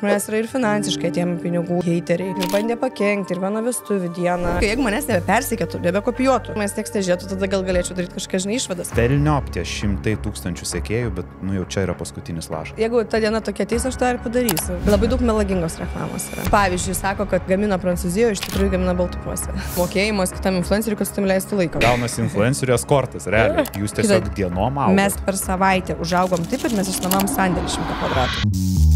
Manęs yra ir finansiškai atėmė pinigų heiteriai, ir bandė pakenkti, ir vieną vestuvių dieną. Jeigu manęs nebepersikėtų, nebekopijuotų, manęs tekste žiūrėtų, tada gal galėčiau daryti kažką, žinai, išvadas. Velniop tie 100 000 sekėjų, bet nu jau čia yra paskutinis lašas. Jeigu ta diena tokia ateis, aš tą ir padarysiu. Labai daug melagingos reklamos yra. Pavyzdžiui, sako, kad gamina Prancūzijoje, iš tikrųjų gamina Baltupiuose. Mokėjimas kitam influenceriui, kad su tam leistų laiką. Gaunasi influencerio eskortas, realiai. Jūs tiesiog dienom augot. Mes per savaitę užaugom taip, kad mes išnuomam sandėlį 100 kvadratų.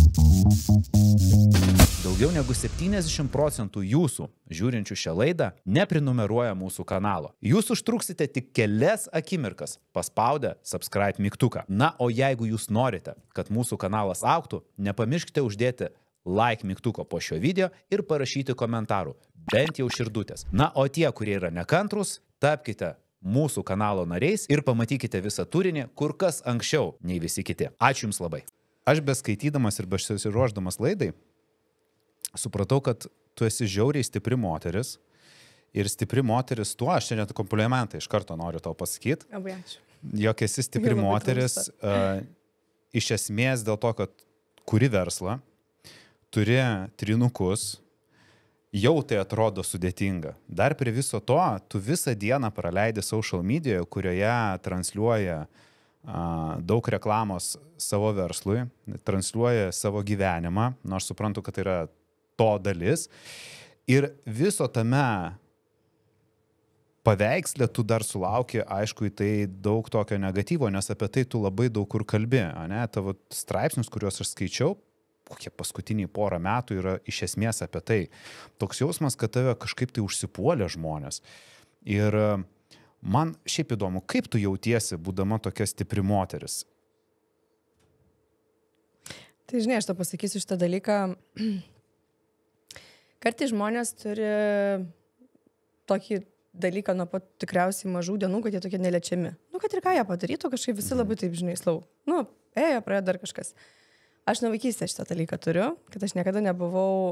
Daugiau negu 70% jūsų, žiūrinčių šią laidą, neprinumeruoja mūsų kanalo. Jūs užtruksite tik kelias akimirkas paspaudę subscribe mygtuką. Na, o jeigu jūs norite, kad mūsų kanalas augtų, nepamirškite uždėti like mygtuko po šio video ir parašyti komentarų, bent jau širdutės. Na, o tie, kurie yra nekantrus, tapkite mūsų kanalo nariais ir pamatykite visą turinį kur kas anksčiau nei visi kiti. Ačiū Jums labai. Aš beskaitydamas ir besiruošdamas laidai, supratau, kad tu esi žiauriai stipri moteris ir stipri moteris tuo, aš čia net komplimentą iš karto noriu tau pasakyti, jog esi stipri moteris iš esmės dėl to, kad kuri verslą, turi trinukus, jau tai atrodo sudėtinga. Dar prie viso to, tu visą dieną praleidi social medijoje, kurioje transliuoja daug reklamos savo verslui, transliuoja savo gyvenimą, nors suprantu, kad tai yra to dalis. Ir viso tame paveiksle tu dar sulauki, aišku, į tai daug tokio negatyvo, nes apie tai tu labai daug kur kalbi. Ne? Tavo straipsnius, kuriuos aš skaičiau, kokie paskutiniai porą metų yra iš esmės apie tai. Toks jausmas, kad tave kažkaip tai užsipuolė žmonės. Ir man šiaip įdomu, kaip tu jautiesi, būdama tokia stipri moteris? Tai žinai, aš to pasakysiu šitą dalyką. Kartais žmonės turi tokį dalyką nuo pat tikriausiai mažų dienų, kad jie tokie neliečiami. Nu, kad ir ką jie padarytų, kažkaip visi labai taip, žinai, slau. Nu, ėjo, praėjo dar kažkas. Aš nuo vaikystės šitą dalyką turiu, kad aš niekada nebuvau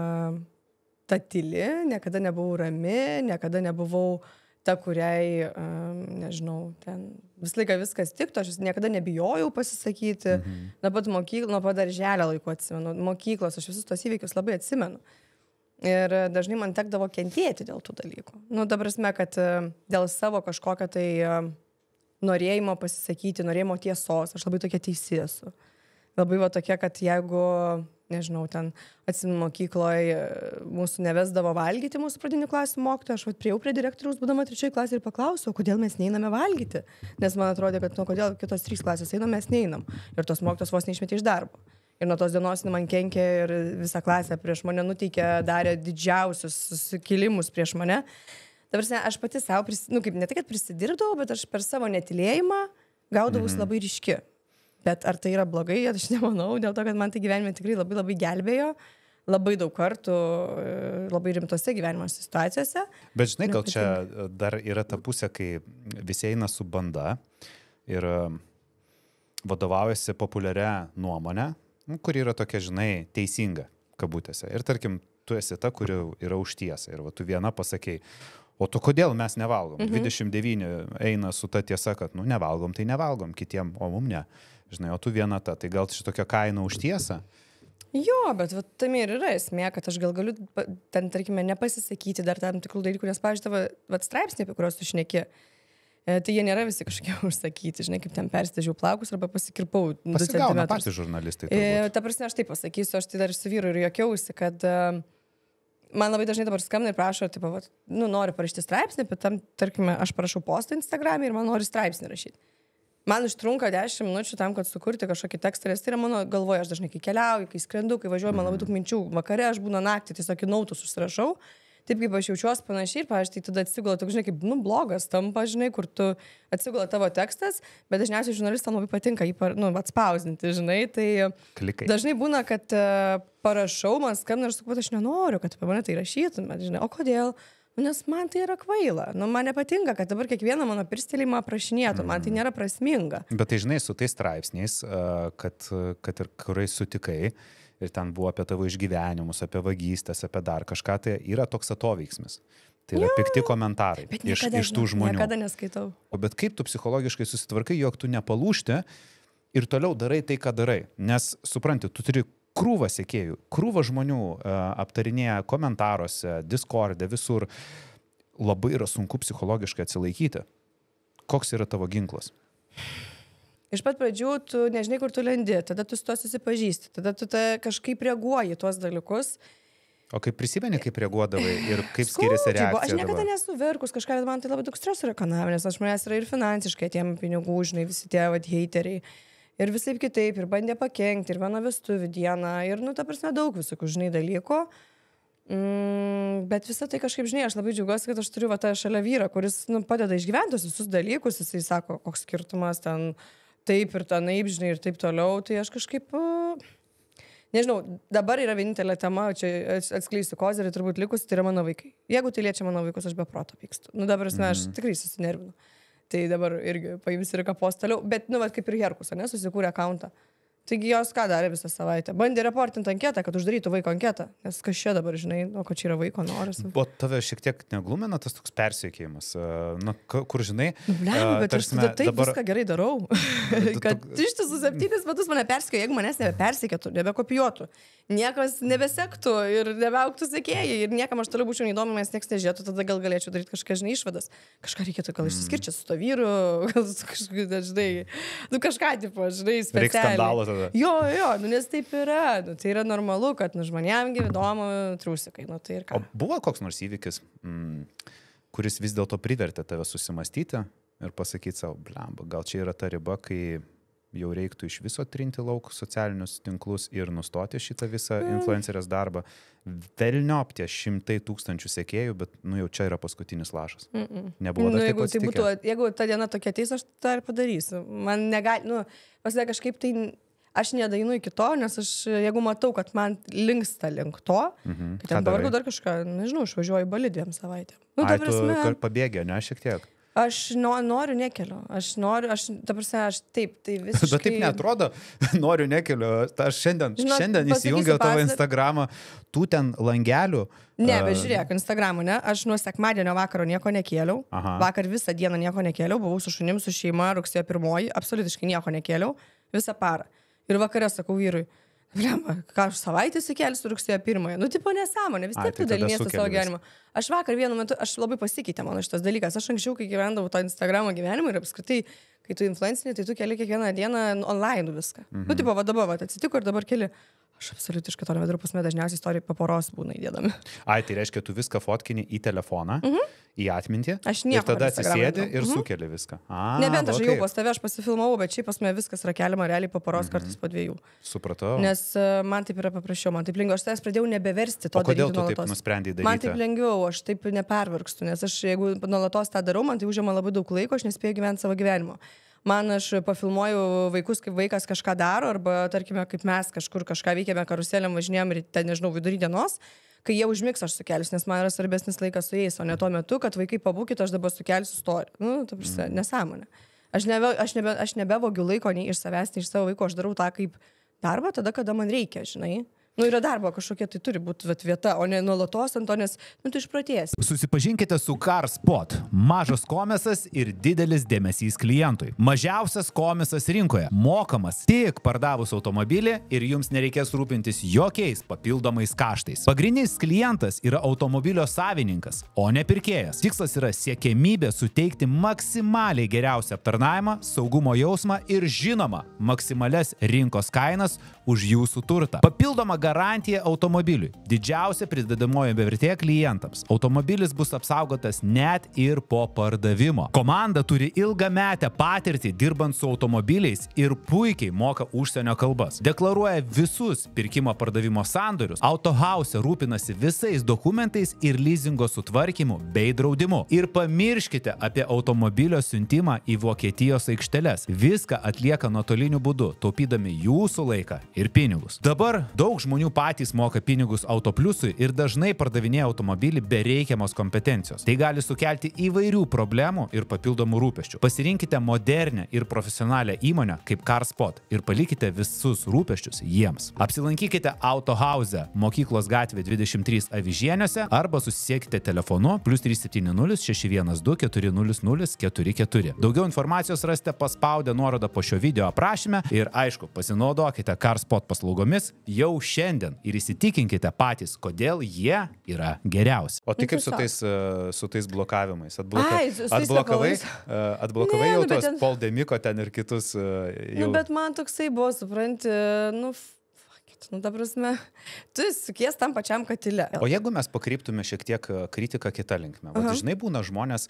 ta tyli, niekada nebuvau rami, niekada nebuvau ta, kuriai, nežinau, ten visą laiką viskas tiktų, aš niekada nebijojau pasisakyti. Nuo pat darželio laiku atsimenu, mokyklos, aš visus tos įvykius labai atsimenu. Ir dažnai man tekdavo kentėti dėl tų dalykų. Nu, ta prasme, kad dėl savo kažkokio tai norėjimo pasisakyti, norėjimo tiesos, aš labai tokia teisi esu. Labai va tokia, kad jeigu, nežinau, ten atsimenu mokykloje mūsų nevesdavo valgyti, mūsų pradinių klasių mokytoja, aš priėjau prie direktoriaus, būdama 3 klasėje ir paklausiau, kodėl mes neiname valgyti. Nes man atrodė, kad nu, kodėl kitos 3 klasės einam, mes neinam. Ir tos mokytos vos neišmetė iš darbo. Ir nuo tos dienos man kenkė ir visą klasę prieš mane nuteikė, darė didžiausius sukilimus prieš mane. Dabar aš pati savo, kaip ne tai, kad prisidirbdavau, bet aš per savo netylėjimą gaudavus labai ryški. Bet ar tai yra blogai, aš nemanau, dėl to, kad man tai gyvenime tikrai labai labai gelbėjo, labai daug kartų, labai rimtose gyvenimo situacijose. Bet žinai, gal čia dar yra ta pusė, kai visi eina su banda ir vadovaujasi populiaria nuomonė, kuri yra tokia, žinai, teisinga, kabutėse. Ir tarkim, tu esi ta, kuri yra už tiesą. Ir va, tu viena pasakei, o tu kodėl mes nevalgom? 29 eina su ta tiesa, kad, nu, nevalgom, tai nevalgom kitiem, o mum ne. Žinai, o tu viena ta. Tai gal šitokia kaina už tiesą? Jo, bet va, tam ir yra esmė, kad aš gal galiu ten, tarkime, nepasisakyti dar tam tikrų dalykų, nes, pavyzdžiui, tavo straipsniai, apie kuriuos tu šneki, tai jie nėra visi kažkokie užsakyti, žinai, kaip ten persidažiau plaukus arba pasikirpau 2 centimetrus. Pasigauna patys žurnalistai. Ta prasme, aš taip pasakysiu, aš tai dar su vyru ir juokiausi, kad man labai dažnai dabar skambina ir prašo, taip, nu, noriu parašyti straipsnį, bet tam, tarkime, aš parašau postą Instagram'e ir man nori straipsnį rašyti. Man užtrunka 10 minučių tam, kad sukurti kažkokį tekstą, nes tai yra mano galvoje, aš dažnai kai keliauju, kai skrendu, kai važiuoju, man labai daug minčių, vakare aš būna naktį, tiesiog į nautus užsirašau. Taip kaip aš jaučiuosi panašiai ir, pavyzdžiui, tai tada atsigula, toks, žinai, kaip, nu, blogas tampa, žinai, kur tu atsigula tavo tekstas, bet dažniausiai žurnalistam labai patinka jį, nu, atspausinti, žinai, tai klikai. Dažnai būna, kad parašau, man skambina ir sakau, aš nenoriu, kad apie mane tai rašytumėt, žinai, o kodėl? Nu, nes man tai yra kvaila, nu, man nepatinka, kad dabar kiekvieną mano pirstelėjimą aprašinėtų, man tai nėra prasminga. Bet tai, žinai, su tais straipsniais, kad ir kuriais sutikai, ir ten buvo apie tavo išgyvenimus, apie vagystės, apie dar kažką, tai yra toks atoveiksmis. Tai yra pikti komentarai iš tų žmonių. Niekada neskaitau. Bet kaip tu psichologiškai susitvarkai, jog tu nepalūžti ir toliau darai tai, ką darai? Nes, supranti, tu turi krūva sekėjų, krūva žmonių aptarinėja komentaruose, Discord'e, visur. Labai yra sunku psichologiškai atsilaikyti. Koks yra tavo ginklas? Iš pat pradžių tu nežinai, kur tu lendi, tada tu su to susipažįsti, tada tu kažkaip reaguoji tuos dalykus. O kaip prisimeni, kaip reaguodavai ir kaip skiriasi reakcija? Aš niekada nesu verkus kažką, bet man tai labai daug streso yra kanavė, nes aš manęs yra ir finansiškai atėmė pinigų, žinai, visi tie heiteriai. Ir visai kitaip, ir bandė pakengti, ir vieną vestuvių dieną, ir, ta prasme, daug visokių, žinai, dalykų. Bet visą tai kažkaip, žinai, aš labai džiaugiuosi, kad aš turiu tą šalia vyrą, kuris, padeda išgyventi visus dalykus, jisai sako, koks skirtumas ten taip ir tanaip, žinai, ir taip toliau, tai aš kažkaip... Nežinau, dabar yra vienintelė tema, čia atskleisiu kozerį, turbūt likusi, tai yra mano vaikai. Jeigu tai liečia mano vaikus, aš be proto pykstu. Dabar aš tikrai susinervinu. Tai dabar irgi paims ir kapos toliau. Bet, kaip ir Herkus, susikūrė akauntą. Taigi jos ką darė visą savaitę? Bandė reportinti anketą, kad uždarytų vaiko anketą. Nes kas čia dabar, žinai, kad čia yra vaiko noras. O tave šiek tiek neglumina tas toks persiekėjimas? Kur, žinai... Bet aš tada taip dabar... viską gerai darau. Kad ištisus 7 metus mane persekėjo, jeigu manęs nebepersekėtų, nebekopijuotų, niekas nebesektų ir nebeauktų sekėjai ir niekam aš toliau būčiau neįdomu, nes niekas nežiūrėtų, tada gal galėčiau daryti kažką, žinai, išvadas. Kažką reikėtų gal išsiskirti su to vyru, gal kažką, žinai, kažką, tipo, žinai, specialiai. Jo, nes taip yra, tai yra normalu, kad žmonėm įdomu trūsikai, tai ir ką. O buvo koks nors įvykis, kuris vis dėlto privertė tave susimastyti ir pasakyti savo, blemba, gal čia yra ta riba, kai jau reiktų iš viso trinti lauk socialinius tinklus ir nustoti šitą visą influencerės darbą. Velniop tie 100 000 sekėjų, bet jau čia yra paskutinis lašas. Nebuvo dar taip atsitikę. Jeigu ta diena tokia ateis, aš tą ir padarysiu. Man negali, pasakė kažkaip tai... Aš nedainu iki to, nes aš, jeigu matau, kad man linksta link to, tai ten pavargu dar kažką, nežinau, išvažiuoju į Balį 2 savaitėm. Tu pabėgė, ne, šiek tiek? Aš noriu nekeliu. Ta prasme, aš taip, tai visiškai... Bet taip neatrodo, noriu nekeliu. Aš šiandien įsijungiau tavo Instagramą, tu ten langelių. Ne, bet žiūrėk, Instagramą, ne? Aš nuo sekmadienio vakaro nieko nekėliau. Vakar visą dieną nieko nekėliau, buvau su šunim, su šeima, rugsėjo 1, absoliutiškai nieko nekėliau, visą parą. Ir vakare sakau vyrui, blemba, ką aš savaitę įsikelsiu rugsėjo 1. Tipo nesąmonė, vis tiek tu daliniesi savo gyvenimą. Aš vakar vienu metu, aš labai pasikeitė mano šitas dalykas. Aš anksčiau, kai gyvendavau to Instagramo gyvenimą ir apskritai, kai tu influencinį, tai tu keli kiekvieną dieną online viską. Tipo, dabar atsitiko ir dabar keli. Aš absoliutiškai to nevedariu, pas mane dažniausiai istorijai po poros būna įdėdami. Tai reiškia, tu viską fotkini į telefoną, į atmintį. Aš nieko. Ir tada atsisėdi ir sukeli viską. Nebent aš jau pas tave, aš pasifilmavau, bet šiaip pas mane viskas yra keliama realiai po poros kartais po 2. Supratau. Nes man taip yra paprasčiau, man taip lengviau. Aš tavęs pradėjau nebeversti to daryti nuolatos. O kodėl tu taip nusprendei daryti? Man taip lengviau, aš taip nepervargstu, nes aš jeigu nuolatos tą darau, man tai užima labai daug laiko, aš nespėju gyventi savo gyvenimo. Aš pafilmuoju vaikus, kaip vaikas kažką daro, arba, tarkime, kaip mes kažkur kažką veikėme, karuselėm važinėjom ir ten, nežinau, vidury dienos, kai jie užmigs, aš sukelsiu, nes man yra svarbesnis laikas su jais, o ne tuo metu, kad vaikai pabūkit, aš dabar sukelsiu story. Ta prasme, nesąmonė. Aš nebevogiu laiko nei iš savęs, nei iš savo vaiko, aš darau tą kaip darbą tada, kada man reikia, žinai. Yra darbo kažkokia, tai turi būti vieta, o ne nuolatos ant to, nes, tu išprotėjęs. Susipažinkite su CarSpot. Mažas komisas ir didelis dėmesys klientui. Mažiausias komisas rinkoje. Mokamas tik pardavus automobilį ir jums nereikės rūpintis jokiais papildomais kaštais. Pagrindinis klientas yra automobilio savininkas, o ne pirkėjas. Tikslas yra siekiamybė suteikti maksimaliai geriausią aptarnavimą, saugumo jausmą ir žinoma, maksimalias rinkos kainas už jūsų turtą. Papildoma garantija automobiliui. Didžiausia pridedamoji vertė klientams. Automobilis bus apsaugotas net ir po pardavimo. Komanda turi ilgametę patirtį dirbant su automobiliais ir puikiai moka užsienio kalbas. Deklaruoja visus pirkimo pardavimo sandorius. Autohouse rūpinasi visais dokumentais ir lizingo sutvarkymu bei draudimu. Ir pamirškite apie automobilio siuntimą į Vokietijos aikšteles. Viską atlieka nuotoliniu būdu, taupydami jūsų laiką ir pinigus. Dabar daug žmonių žmonių patys moka pinigus Autopliusui ir dažnai pardavinėja automobilį be reikiamos kompetencijos. Tai gali sukelti įvairių problemų ir papildomų rūpesčių. Pasirinkite modernę ir profesionalią įmonę kaip CarSpot ir palikite visus rūpesčius jiems. Apsilankykite Autohouse Mokyklos gatvė 23 Avižieniuose arba susisiekite telefonu +370 612 400 44. Daugiau informacijos rasite paspaudę nuorodą po šio video aprašyme ir aišku, pasinaudokite CarSpot paslaugomis jau šiandien ir įsitikinkite patys, kodėl jie yra geriausi. O tai kaip su tais blokavimais? Atblokavai jau tos Paul Demiko ten ir kitus jau... Bet man toksai buvo, supranti, ta prasme, tu sukies tam pačiam katile. O jeigu mes pakryptume šiek tiek kritiką kitą linkmę, žinai, būna žmonės,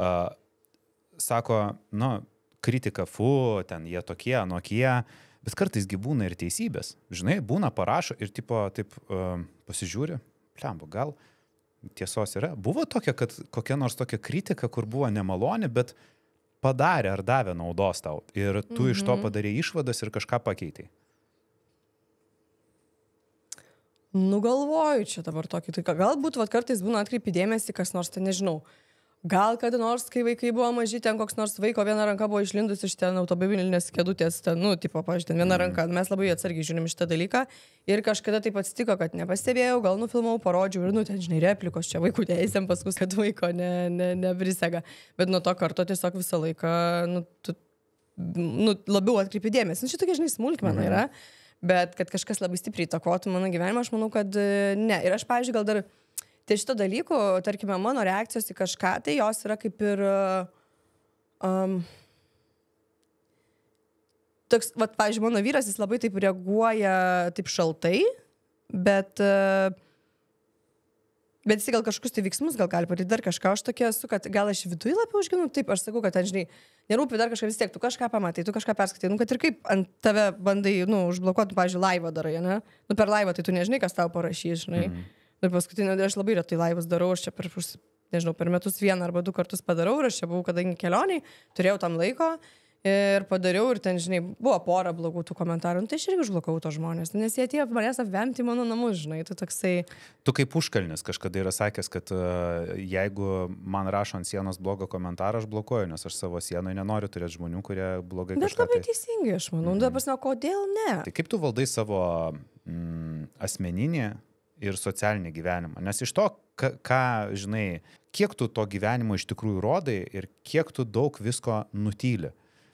sako, kritika, ten jie tokie, anokie, bet kartaisgi būna ir teisybės. Žinai, būna parašo ir taip pasižiūri, plembo, gal tiesos yra. Buvo tokia, kad kokia nors tokia kritika, kur buvo nemaloni, bet padarė ar davė naudos tau. Ir tu iš to padarė išvadas ir kažką pakeitai. Galvoju čia dabar tokį. Tai galbūt kartais būna atkreipi dėmesį, kas nors, tai nežinau. Gal kada nors, kai vaikai buvo maži, ten koks nors vaiko viena ranka buvo išlindus iš ten automobilinės kėdutės, pavyzdžiui, ten viena ranka. Mes labai atsargiai žiūrim šitą dalyką. Ir kažkada taip atsitiko, kad nepastebėjau, gal nufilmau, parodžiau ir, ten, žinai, replikos čia vaikų teisėm paskui, kad vaiko neprisega. Bet nuo to karto tiesiog visą laiką, labiau atkreipi dėmesį. Šitokia, žinai, smulkmena yra. Bet kad kažkas labai stipriai įtakotų mano gyvenimą, aš manau, kad ne. Ir aš, pavyzdžiui, gal dar tai šito dalyko, tarkime, mano reakcijos į kažką, tai jos yra kaip ir toks, pavyzdžiui, mano vyras, jis labai taip reaguoja taip šaltai, bet jis gal kažkokius tai veiksmus gal gali padaryti dar kažką. Aš tokia esu, kad gal aš viduje labiau užginu, taip, aš sakau, kad, žinai, nerūpi dar kažką, vis tiek, tu kažką pamatai, tu kažką perskaitai, kad ir kaip ant tave bandai, užblokuoti, pavyzdžiui, laivą darai, ne? Per laivą tai tu nežinai, kas tau parašys, žinai. Ir paskutinį, aš labai retai laivus darau, aš čia per metus 1 arba 2 kartus padarau ir aš čia buvau, kadangi kelioniai, turėjau tam laiko ir padariau ir ten, žinai, buvo pora blogų tų komentarų, tai aš irgi užblokavau tos žmonės, nes jie atėjo manęs apvemti mano namus, žinai, tai toksai... Tu kaip Užkalnis kažkada yra sakęs, kad jeigu man rašo ant sienos blogą komentarą, aš blokuoju, nes aš savo sienoje nenoriu turėti žmonių, kurie blogai kažką... Bet labai teisingai, aš manau, dabar pasakau, kodėl ne? Tai kaip tu valdai savo asmeninį ir socialinį gyvenimą. Nes iš to, žinai, kiek tu to gyvenimo iš tikrųjų rodai ir kiek tu daug visko nutyli.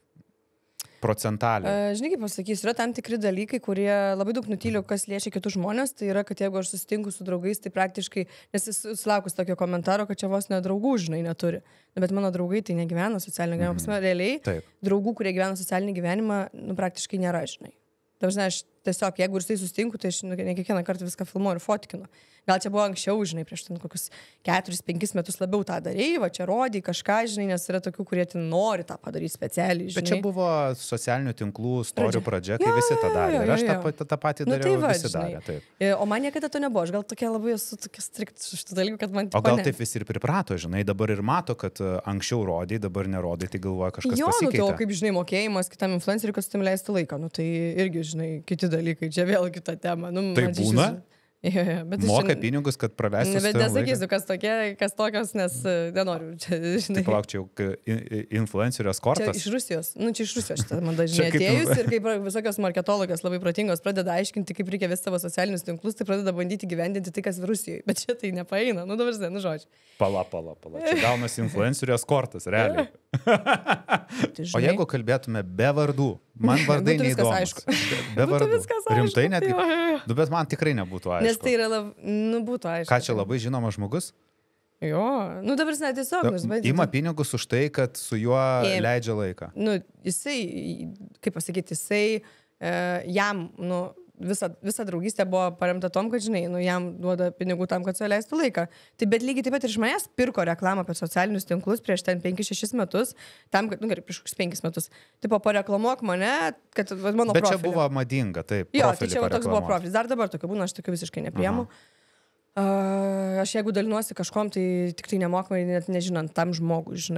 Procentaliai. Žinai, kaip pasakysiu, yra tam tikri dalykai, kurie labai daug nutyliu, kas liečia kitus žmonės. Tai yra, kad jeigu aš susitinku su draugais, tai praktiškai, nes sulaukus tokio komentaro, kad čia vos nedraugų, žinai, neturi. Bet mano draugai tai negyvena socialinį gyvenimą. Pasme, realiai, draugų, kurie gyvena socialinį gyvenimą, praktiškai nėra, žinai. Dažnai aš tiesiog, jeigu ir tai susitinku, tai aš ne kiekvieną kartą viską filmuoju ir fotkinu. Gal čia buvo anksčiau, žinai, prieš ten kokius 4-5 metus labiau tą darėjai, va čia rodai kažką, žinai, nes yra tokių, kurie nori tą padaryti specialiai, žinai. Bet čia buvo socialinių tinklų storių pradžia, kai visi tą darė. Ir aš tą patį dariau, visi darė. Taip. O man niekada to nebuvo, aš gal tokia labai esu tokia strikt su šitą dalyką, kad man... O gal taip visi ir priprato, žinai, dabar ir mato, kad anksčiau rodai, dabar nerodai, tai galvoja kažkas pasikeitė. Jo, kaip, žinai, mokėjimas kitam influenceriui, kad su tim leisti laiką, tai irgi, žinai, kiti dalykai, čia vėl kita tema. Tai būna? Bet moka pinigus, kad pravestų. Bet nesakysiu, kas tokie, kas tokios, nes nenoriu. Tai palauk, čia jau influencerio eskortas. Čia iš Rusijos. Čia iš Rusijos šitą man dažnai atėjus ir kaip visokios marketologės labai protingos pradeda aiškinti, kaip reikia vesti savo socialinius tinklus, tai pradeda bandyti gyvendinti tai, kas Rusijoje. Bet čia tai nepaeina. Dabar, žodžiu. Pala. Čia gaunasi influencerio eskortas, realiai. O jeigu kalbėtume be vardų, man vardai neįdomus. Be vardų. Rimtai netgi. Bet man tikrai nebūtų aišku. Nes tai yra būtų aišku. Ką čia labai žinomas žmogus? Jo, dabar tiesiog. Ima pinigus už tai, kad su juo leidžia laiką. Jisai, kaip pasakyti, jam, visa draugystė buvo paremta tom, kad, žinai, jam duoda pinigų tam, kad su juo leistų laiką. Tai bet lygiai taip pat ir iš manęs pirko reklamą apie socialinius tinklus prieš ten 5-6 metus, tam, kad, gerai, prieš 5 metus. Tipo, pareklamuok mane, kad mano profilį. Bet čia buvo madinga, taip. Jo, tai čia toks buvo profilis. Dar dabar tokia būna, aš tokiu visiškai nepriemu. Aš jeigu dalinuosi kažkom, tai tik tai nemokamai, net nežinant tam žmogui, žinai.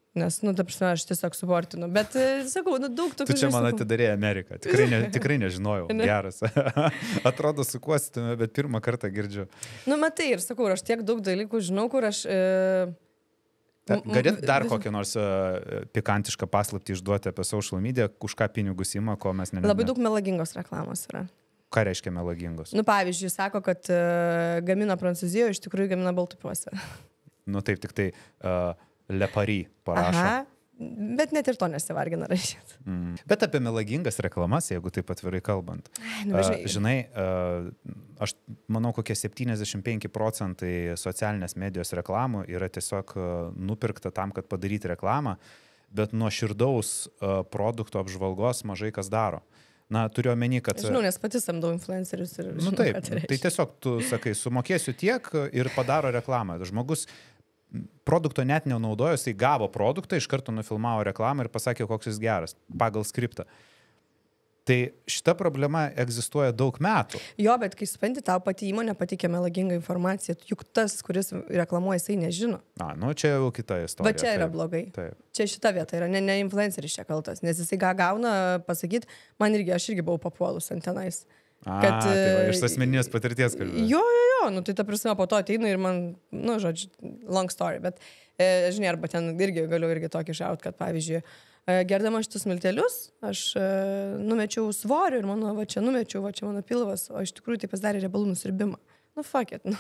Nes, nu, ta prasme, aš tiesiog suportinu. Bet, sakau, nu, daug tokių... Tu čia man atidarėjai Ameriką. Tikrai nežinojau. Geras. Atrodo, sukuositume, bet pirmą kartą girdžiu. Nu, matai, ir sakau, aš tiek daug dalykų žinau, kur aš... Galėt dar kokią nors pikantišką paslaptį išduoti apie social media, už ką pinigus ima, ko mes nežinome. Labai daug melagingos reklamos yra. Ką reiškia melagingos? Nu, pavyzdžiui, sako, kad gamina Prancūzijoje, iš tikrųjų gamina Baltupiuose. Nu, taip, tik tai Le Paris parašo. Aha, bet net ir to nesivargina rašyti. Bet apie melagingas reklamas, jeigu taip atvirai kalbant. Žinai, aš manau, kokie 75% socialinės medijos reklamų yra tiesiog nupirkta tam, kad padaryti reklamą, bet nuo širdaus produkto apžvalgos mažai kas daro. Na, turiu omeny, kad... Žinau, nes pati samdau influencerius ir žinau, taip, ką tai reiškia. tai tiesiog tu sakai, sumokėsiu tiek ir padaro reklamą. Žmogus produkto net nenaudojo, jisai gavo produktą, iš karto nufilmavo reklamą ir pasakė, koks jis geras, pagal skriptą. Tai šita problema egzistuoja daug metų. Jo, bet kai supranti, tau pati įmonė patikė melagingą informaciją, juk tas, kuris reklamuoja, jisai nežino. Nu čia jau kita istorija. Va čia yra blogai. Taip. Čia šita vieta yra, ne influenceris čia kaltas, nes jisai gauna pasakyti, aš irgi buvau papuolus ant tenais. Kad, tai va, iš asmeninės patirties kalbėjau. Jo, nu tai ta prasme, po to ateina ir man, nu, žodžiu, long story, bet, žinai, arba ten irgi galiu tokį šaut, kad, pavyzdžiui, gerdama šitus miltelius, aš numečiau svorį ir mano, va čia numečiau, va čia mano pilvas, o iš tikrųjų tai pasidarė riebalų nusirbimą. Nu, fuck it,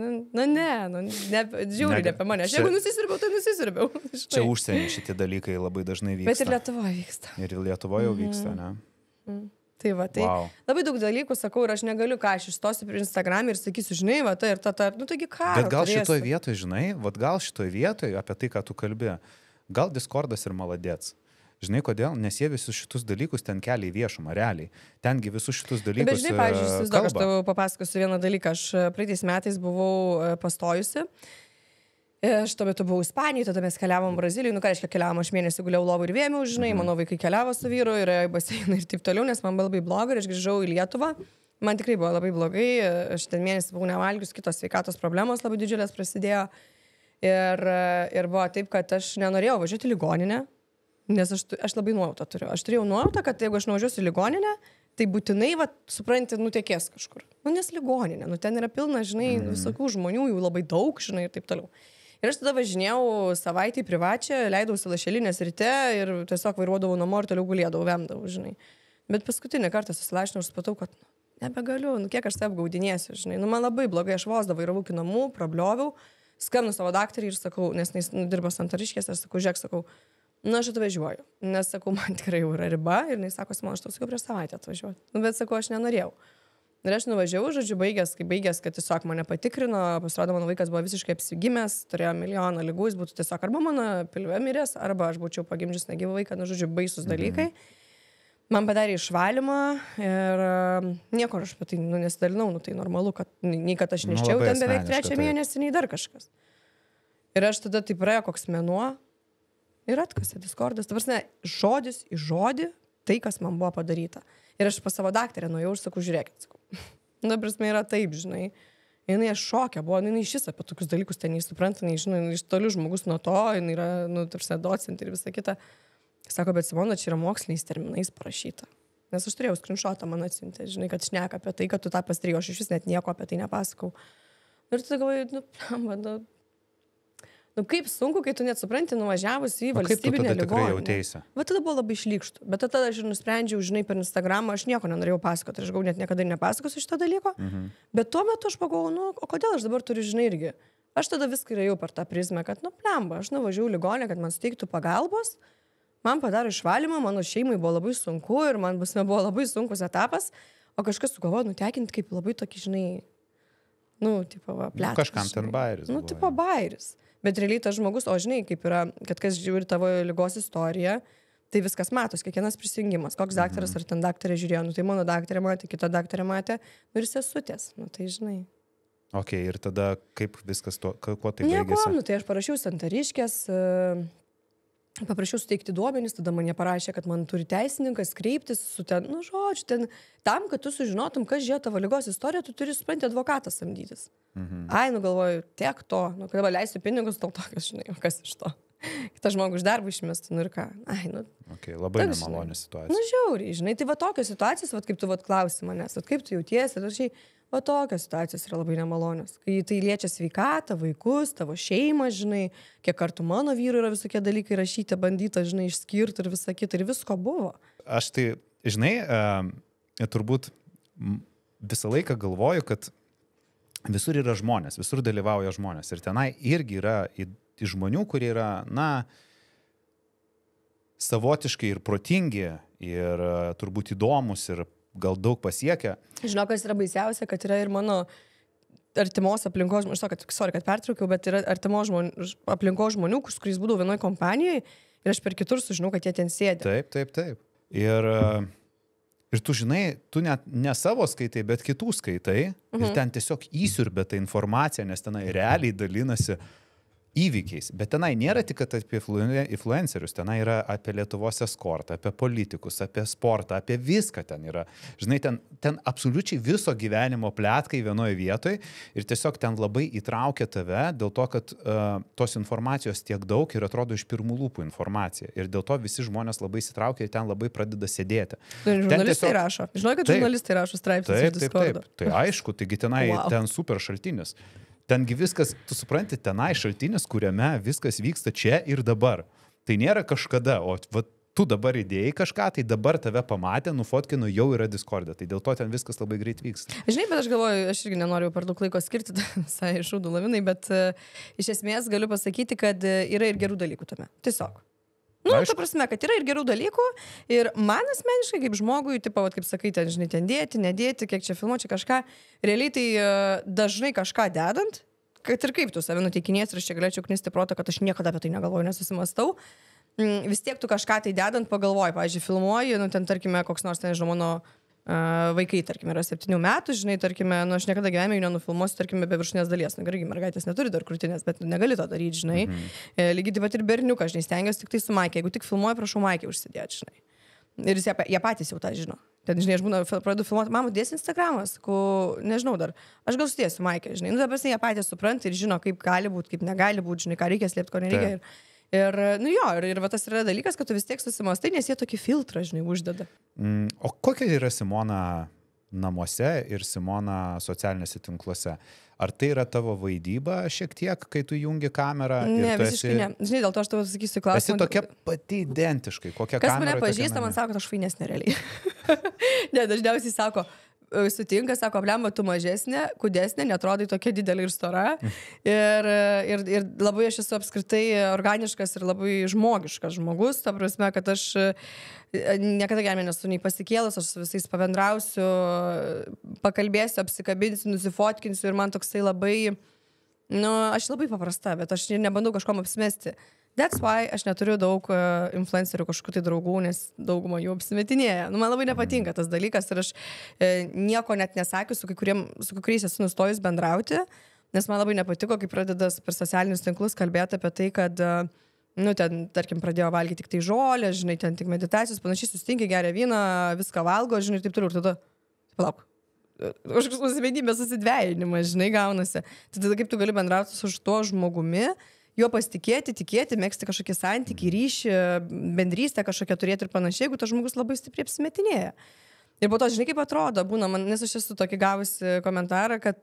žiūri ne apie mane. Aš jeigu nusisirbiau, tai nusisirbiau. Čia užsienį šitie dalykai labai dažnai vyksta. Bet ir Lietuvoje vyksta. Ir Lietuvoje jau vyksta, ne? Tai va, tai labai daug dalykų sakau ir aš negaliu, ką aš išstosiu prie Instagram ir sakysiu, žinai, va, tai ir ta, nu taigi ką. Bet gal šitoj vietoj, žinai, gal šitoj vietoj apie tai, ką tu kalbi, gal Discordas ir maladėts. Žinai kodėl? Nes jie visus šitus dalykus ten kelia į viešumą, realiai. Tengi visus šitus dalykus kalba. Bet žinai, pavyzdžiui, aš tau papasakosiu vieną dalyką. Aš praeitais metais buvau pastojusi. Aš tuo metu buvau Ispanijoje, tada mes keliavom Brazilijai, nu ką reiškia keliavom, aš mėnesį guliau lovą ir vėmiau, žinai, mano vaikai keliavo su vyru ir į baseiną ir taip toliau, nes man buvo labai blogai ir aš grįžau į Lietuvą. Man tikrai buvo labai blogai, aš ten mėnesį buvau nevalgius, kitos sveikatos problemos labai didžiulės prasidėjo ir buvo taip, kad aš nenorėjau važiuoti į ligoninę, nes aš labai nuojautą turiu. Aš turėjau nuojautą, kad jeigu aš nuvažiuosiu į ligoninę, tai būtinai, va, supranti, nutekės kažkur. Nu, nes ligoninė, nu ten yra pilna, žinai, visokių žmonių, jų labai daug, žinai, ir taip toliau. Ir aš tada važinėjau savaitį privačią, leidausi Lašelinės ryte ir tiesiog vairuodavau namo ir toliau gulėdavau, vemdavau, žinai. Bet paskutinį kartą susilašinau ir supratau, kad nebegaliu, nu kiek aš save apgaudinėsiu, žinai. Nu man labai blogai, aš vos vairavau iki namų, prablioviau, skambinu savo daktarį ir sakau, nes jis dirba Santariškėse, ir sakau, žiūrėk, sakau, nu aš atvažiuoju. Nes sakau, man tikrai jau yra riba ir jis sako, man aš tau sakiau prieš savaitę atvažiuoti. Nu bet sakau, aš nenorėjau. Ir aš nuvažiavau, žodžiu, baigęs, kad tiesiog mane patikrino, pasirodo, mano vaikas buvo visiškai apsigimęs, turėjo milijoną ligų, jis būtų tiesiog arba mano pilve miręs, arba aš būčiau pagimdžius negyvą vaiką, nu, žodžiu, baisus dalykai. Man padarė išvalymą ir nieko aš apie tai nesidalinau, nu tai normalu, kad nei kad aš neščiau ten beveik 3 mėnesį, nei dar kažkas. Ir aš tada taip praėjo koks mėnuo ir atkasė Discordas, tavarsne, žodis į žodį, tai, kas man buvo padaryta. Ir aš pas savo daktarę nuėjau ir sakau, žiūrėkit, sakau. Na, prasme, yra taip, žinai. Jinai šokė buvo, jinai šis apie tokius dalykus ten neįsupranta, nežinau, iš tolių žmogus nuo to, jinai yra, nu, tarsi docentė ir visa kita. Sako, bet Simona, čia yra moksliniais terminais parašyta. Nes aš turėjau screenshotą, man atsiuntė, žinai, kad šneka apie tai, kad tu tą pastrėjai, aš iš vis net nieko apie tai nepasakau. Ir tada galvoju, nu kaip sunku, kai tu net supranti, nuvažiavus į valstybinę ligoninę. Va tada buvo labai šlykštų. Bet tada aš ir nusprendžiau, žinai, per Instagramą, aš nieko nenorėjau pasakoti, aš net niekada nepasakosiu šito dalyko. Bet tuo metu aš pagalvojau, nu, o kodėl aš dabar turiu, žinai, irgi. Aš tada viską ėjau per tą prizmę, kad, nu, plemba, aš nuvažiavau į ligoninę, kad man suteiktų pagalbos, man padarė išvalymą, mano šeimai buvo labai sunku ir man buvo labai sunkus etapas, o kažkas sugalvojo nutekinti kaip labai tokį, žinai, nu, tipo, va, plėtas. Kažkam ten bairis. Nu, tipo, bairis. Bet realiai tas žmogus, o žinai, kaip yra, kad kas žiūri tavo ligos istoriją, tai viskas matos, kiekvienas prisijungimas. Koks daktaras ar ten daktarė žiūrėjo, nu tai mano daktarė matė, kita daktarė matė, nu ir sesutės, nu tai žinai. Ok, ir tada kaip viskas, kuo tai baigėsi? Nieko, nu tai aš parašiau Santariškės, paprašiau suteikti duomenys, tada man jie parašė, kad man turi teisininkas kreiptis su ten, nu žodžiu, ten, tam, kad tu sužinotum, kas žiūrėjo tavo ligos istoriją, tu turi supranti advokatą samdytis. Ai, nu galvoju, tiek to, nu kada leisiu pinigus, tau tokias, žinai, o kas iš to. kitą žmogų iš darbo išmestų, nu ir ką. Ai, nu. Okay, labai toks, nemalonė Nu, situacija. žiauriai, žinai, tai va tokios situacijos, va kaip tu va klausi manęs, va kaip tu jautiesi, ir šiai, va tokios situacijos yra labai nemalonios. Kai tai liečia sveikatą, vaikus, tavo šeimą, žinai, kiek kartų mano vyru yra visokie dalykai rašyti, bandyta, žinai, išskirti ir visą kitą, ir visko buvo. Aš tai, žinai, turbūt visą laiką galvoju, kad visur yra žmonės, visur dalyvauja žmonės. Ir tenai irgi yra žmonių, kurie yra, na, savotiškai ir protingi, ir turbūt įdomus, ir gal daug pasiekę. Žinau, kas yra baisiausia, kad yra ir mano artimos aplinkos žmonių, kad pertraukiau, bet yra artimos aplinkos žmonių, su kuriais būdavau vienoje kompanijoje ir aš per kitur sužinau, kad jie ten sėdi. Taip. Ir tu žinai, tu net ne savo skaitai, bet kitų skaitai ir ten tiesiog įsiurbė tą informaciją, nes tenai realiai dalinasi įvykiais. Bet tenai nėra tik apie influencerius, tenai yra apie Lietuvos eskortą, apie politikus, apie sportą, apie viską ten yra. Žinai, ten absoliučiai viso gyvenimo pletkai vienoje vietoje ir tiesiog ten labai įtraukia tave dėl to, kad tos informacijos tiek daug ir atrodo iš pirmų lūpų informacija. Ir dėl to visi žmonės labai įsitraukia ir ten labai pradeda sėdėti. Žurnalistai rašo. Žinau, kad žurnalistai rašo straipsnius iš Discordo. Tai aišku, taigi tenai ten super šaltinis. Tengi viskas, tu supranti, tenai šaltinis, kuriame viskas vyksta čia ir dabar. Tai nėra kažkada, o tu dabar įdėjai kažką, tai dabar tave pamatė, nufotkinu, jau yra Discord'e. Tai dėl to ten viskas labai greit vyksta. Žinai, bet aš galvoju, aš irgi nenoriu per daug laiko skirti visai šūdų lavinai, bet iš esmės galiu pasakyti, kad yra ir gerų dalykų tame. Tiesiog. Nu, ta prasme, kad yra ir gerų dalykų ir man asmeniškai kaip žmogui, tipo, kaip sakai, ten, žinai, ten dėti, nedėti, kiek čia filmuoti, čia kažką, realiai tai dažnai kažką dedant, kad ir kaip tu save nuteikinės ir aš čia galėčiau knisti protą, kad aš niekada apie tai negalvoju, nesusimastau, vis tiek tu kažką tai dedant pagalvoji, pavyzdžiui, filmuoji, nu, ten, tarkime, koks nors, ten, nežinau, mano vaikai, tarkime, yra 7 metų, žinai, tarkime, nu, aš niekada gyvenime jų nenufilmuosiu, tarkime, be viršutinės dalies, nu, gerai, mergaitės neturi dar krūtinės, bet negali to daryti, žinai. Lygiai taip pat ir berniukas, žinai, stengiuosi tik tai su maikė, jeigu tik filmuoju, prašau maikė užsidėti, žinai. Ir jie patys jau tą žino. Ten, žinai, aš pradedu filmuoti, mama, dės Instagramas, nežinau dar, aš gal sudėsiu maikė, žinai, nu, dabar jie patys supranta ir žino, kaip gali būti, kaip negali būti, žinai, ką reikia slėpti, ko nereikia. Ir, nu jo, ir va tas yra dalykas, kad tu vis tiek susimastai, nes jie tokį filtrą, žinai, uždeda. O kokia yra Simona namuose ir Simona socialinėse tinkluose? Ar tai yra tavo vaidyba šiek tiek, kai tu jungi kamerą? Ne, visiškai ne. Žinai, dėl to aš tau sakysiu klausimą. Esi tokia pati identiškai, kokia kamera. Kas mane pažįsta, man sako, kad aš fainesnė realiai. Ne, dažniausiai sako, sutinka, sako, blemba, tu mažesnė, kūdesnė, netrodai tokia didelė ir stora. Ir labai aš esu apskritai organiškas ir labai žmogiškas žmogus. Ta prasme, kad aš niekada gyvenime nesu nei pasikėlus, aš su visais pabendrausiu, pakalbėsiu, apsikabinsiu, nusifotkinsiu ir man toksai labai, nu, aš labai paprasta, bet aš nebandau kažkom apsimesti. That's why aš neturiu daug influencerių kažkokių tai draugų, nes daugumą jų apsimetinėja. Nu, man labai nepatinka tas dalykas ir aš nieko net nesakiu, su kuriais esu nustojus bendrauti, nes man labai nepatiko, kai pradeda per socialinius tinklus kalbėti apie tai, kad, nu, ten, tarkim, pradėjo valgyti tik tai žolę, žinai, ten tik meditacijos, panašiai susitinkia, geria vyną, viską valgo, žinai, ir taip toliau. Ir tada, palauk, kažkoks asmenybės susidvejinimas, žinai, gaunasi. Tada kaip tu gali bendrauti su tuo žmogumi, juo pasitikėti, tikėti, megzti kažkokį santykį, ryšį, bendrystę kažkokią turėti ir panašiai, jeigu tas žmogus labai stipriai apsimetinėja. Ir po to, žinai, kaip atrodo, būna, nes aš esu tokį gavusi komentarą, kad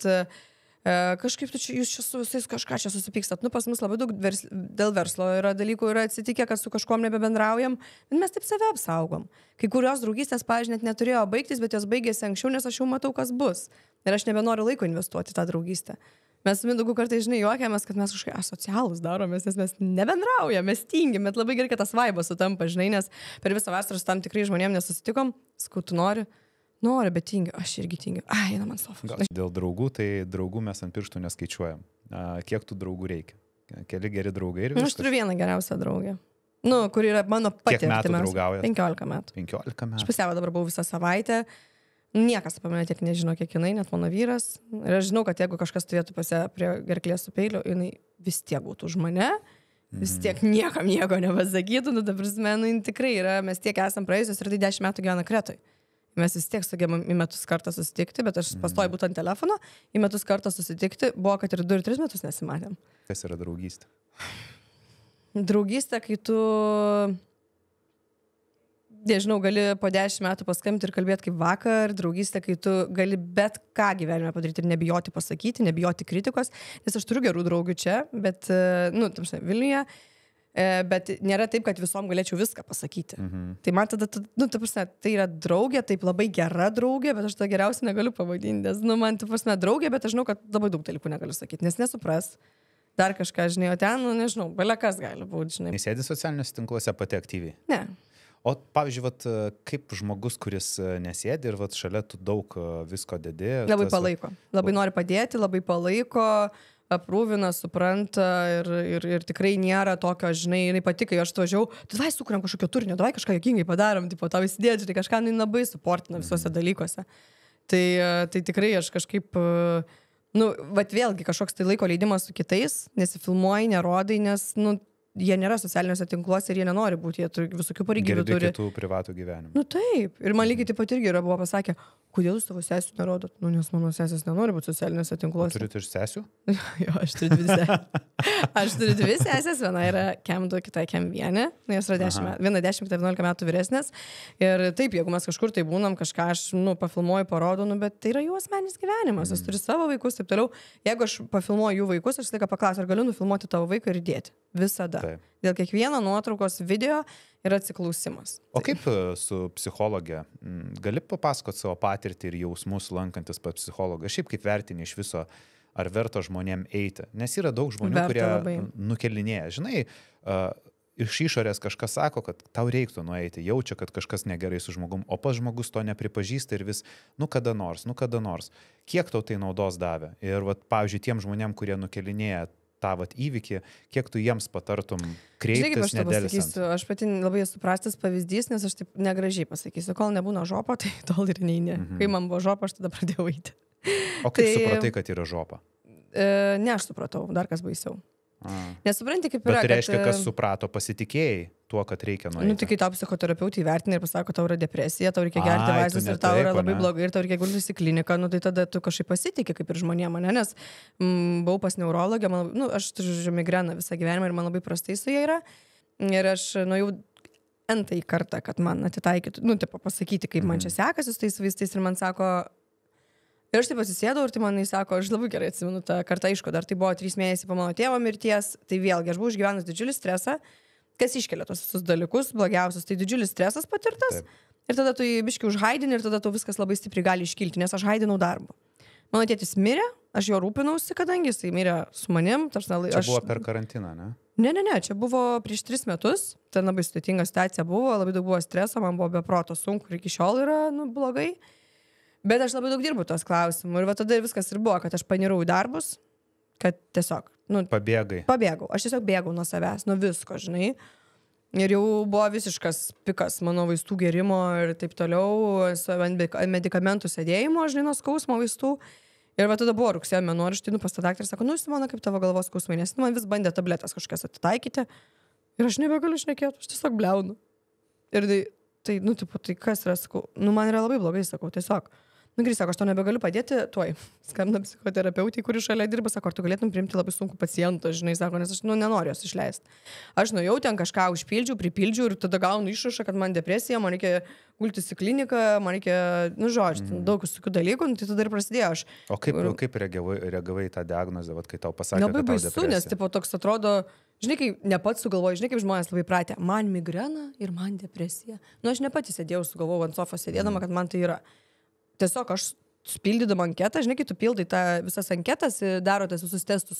kažkaip jūs čia su visais kažką čia susipykstat. Nu, pas mus labai daug dėl verslo yra dalykų, yra atsitikę, kad su kažkuom nebebendraujam, bet mes taip save apsaugom. Kai kurios draugystės, pavyzdžiui, net neturėjo baigtis, bet jos baigėsi anksčiau, nes aš jau matau, kas bus. Ir aš nebenoriu laiko investuoti tą draugystę. Mes su Mindaugu kartais, žinai, juokiamės, kad mes kažkai asocialus daromės, nes mes nebendraujam, mes tingim, bet labai gerai, kad tas vaibas sutampa, žinai, nes per visą vasarą su tam tikrai žmonėm nesusitikom, sakau, tu nori, bet tingiu, aš irgi tingiu. Ai, eina man sofas. Dėl draugų, tai draugų mes ant pirštų neskaičiuojam. Kiek tų draugų reikia? Keli geri draugai ir viskas. Aš turiu vieną geriausią draugę. Nu, kur yra mano pati. Kiek metų draugaujat? 15 metų. 15 metų. Aš pas ją dabar buvau visą savaitę. Niekas apie mane tiek nežino, kiek jinai, net mano vyras. Ir aš žinau, kad jeigu kažkas turėtų prie gerklės su peiliu, jinai vis tiek būtų už mane, vis tiek niekam nieko nepasakytų, nu, ta prasme, nu, tikrai yra, mes tiek esam praėjusios ir tai 10 metų gyvena Kretoj. Mes vis tiek sugebam į metus kartą susitikti, bet aš pastoju būt ant telefono, į metus kartą susitikti, buvo, kad ir 2 ir 3 metus nesimatėm. Kas yra draugystė? Draugystė, kai tu, nežinau, gali po 10 metų paskambinti ir kalbėti kaip vakar, draugystė, kai tu gali bet ką gyvenime padaryti ir nebijoti pasakyti, nebijoti kritikos, nes aš turiu gerų draugų čia, bet, Vilniuje, bet nėra taip, kad visom galėčiau viską pasakyti. Tai man tada, tai yra draugė, taip labai gera draugė, bet aš tą geriausiai negaliu pavadinti, nes, man, draugė, bet aš žinau, kad labai daug dalykų negaliu sakyti, nes nesupras. Dar kažką, žinai, o ten, nežinau, belekas gali būti, žinai. Nesėdi socialiniuose tinkluose pati aktyviai? Ne. O, pavyzdžiui, kaip žmogus, kuris nesėdi ir šalia tu daug visko dedi. Labai palaiko. Labai nori padėti, labai palaiko, aprūvina, supranta ir tikrai nėra tokio, žinai, jinai pati, kai aš važiavau, tai davai sukuriam kažkokio turinio, davai kažką juokingai padarom, tipo, tau įsidėti, tai kažką jinai labai suportina visuose dalykuose. Tai tikrai aš kažkaip, vat vėlgi kažkoks tai laiko leidimas su kitais, nesifilmuoji, nerodai, nes, jie nėra socialiniuose tinkluose ir jie nenori būti, jie visokių pareigybių turi. Girdi kitų privatų gyvenimą. Taip. Ir man lygiai taip pat irgi buvo pasakę, kodėl jūs savo sesių nerodot? Nes mano sesės nenori būti socialiniuose tinkluose. Turite ir sesių? Jo, aš turiu 2 sesės. Aš turiu 2 sesės, viena yra Kem 2, kita Kem 1. Jos yra 10 metų, viena 10, kita 11 metų vyresnės. Ir taip, jeigu mes kažkur tai būnam, kažką aš, pafilmuoju, parodau, bet tai yra jų asmeninis gyvenimas. Jis turi savo vaikus, taip toliau. Jeigu aš pafilmuoju jų vaikus, aš tik paklausiu, ar galiu nufilmuoti tavo vaiką ir įdėti. Visada. Taip. Dėl kiekvieno nuotraukos video yra atsiklausimas. O kaip su psichologė? Gali papasakoti savo patirtį ir jausmus lankantis pas psichologą? Šiaip kaip vertini iš viso, ar verta žmonėm eiti? Nes yra daug žmonių, kurie nukelinėja. Žinai, iš išorės kažkas sako, kad tau reiktų nueiti, jaučia, kad kažkas negerai su žmogum, o pas žmogus to nepripažįsta ir vis, kada nors. Kiek tau tai naudos davė? Ir, pavyzdžiui, tiem žmonėm, kurie nukelinėja tą įvykį, kiek tu jiems patartum kreiptis nedelsant? Aš pati labai esu prastas pavyzdys, nes aš taip negražiai pasakysiu. Kol nebūna žopo, tai tol ir neini. Kai man buvo žopo, aš tada pradėjau eiti. O kaip supratai, kad yra žopa? Ne, aš supratau, dar kas baisiau. Nesupranti, kaip yra. Bet tai reiškia, kas suprato, pasitikėjai tuo, kad reikia nueiti. Tai kai tau psichoterapeutai įvertina ir pasako, tau yra depresija, tau reikia gerti vaistus ir tau yra labai blogai ir tau reikia gultis į kliniką, tai tada tu kažkaip pasitikė kaip ir žmonėm, nes buvau pas neurologę, aš turiu migreną visą gyvenimą ir man labai prastai su jie yra. Ir aš jau entąjį kartą, kad man atitaikytų, pasakyti, kaip man čia sekasi su tais vaistais ir man sako. Ir aš taip pasisėdau ir tai man sako, aš labai gerai atsimenu tą kartą, aišku, dar tai buvo 3 mėnesiai po mano tėvo mirties, tai vėlgi aš buvau išgyvenus didžiulį stresą, kas iškelia tos visus dalykus, blogiausius, tai didžiulis stresas patirtas. Taip. Ir tada tu biškai užhaidini ir tada tau viskas labai stipriai gali iškilti, nes aš haidinau darbą. Mano tėtis mirė, aš jo rūpinausi, kadangi jisai mirė su manim. Čia buvo per karantiną, ne? Ne, čia buvo prieš 3 metus, ten labai sudėtinga situacija buvo, labai daug buvo streso, man buvo be proto sunku ir iki šiol yra, blogai. Bet aš labai daug dirbu tos klausimų ir tada viskas ir buvo, kad aš panirau į darbus, kad tiesiog, Pabėgau. Aš tiesiog bėgau nuo savęs, nuo visko, žinai. Ir jau buvo visiškas pikas mano vaistų gerimo ir taip toliau, medikamentų sėdėjimo, žinai, nuo skausmo vaistų. Ir tada buvo rugsėjo mėnuo ir aš tai pas tą daktarą ir sako, Simona, kaip tavo galvos skausmai, nes man vis bandė tabletas kažkas atitaikyti. Ir aš nebegaliu šnekėti, aš tiesiog bliaunu. Ir tai kas yra, sakau, man yra labai blogai, sakau, tiesiog. Grįžt, sako, aš to nebegaliu padėti, tuoj. Skambina psichoterapeutai, kuri šalia dirba, sako, ar tu galėtum priimti labai sunkų pacientą, žinai, sako, nes aš nenoriu jos išleisti. Aš nuėjau ten kažką užpildžiau, pripildžiau ir tada gaunu išrašą, kad man depresija, man reikia gultis į kliniką, man reikia, daug visokių dalykų, tai tada ir prasidėjo aš. O kaip reagavai tą diagnozę, kai tau pasakė, labai baisu, nes toks atrodo, žinai, kai ne pats sugalvoju, žinai, kaip žmonės labai pratę, man migrena ir man depresija. Aš ne pati sėdėjau, sugalvojau ant sofos sėdėdama, kad man tai yra. Tiesiog aš pildydama anketą, žinai, kai tu pildai visas anketas, daro tas visus testus,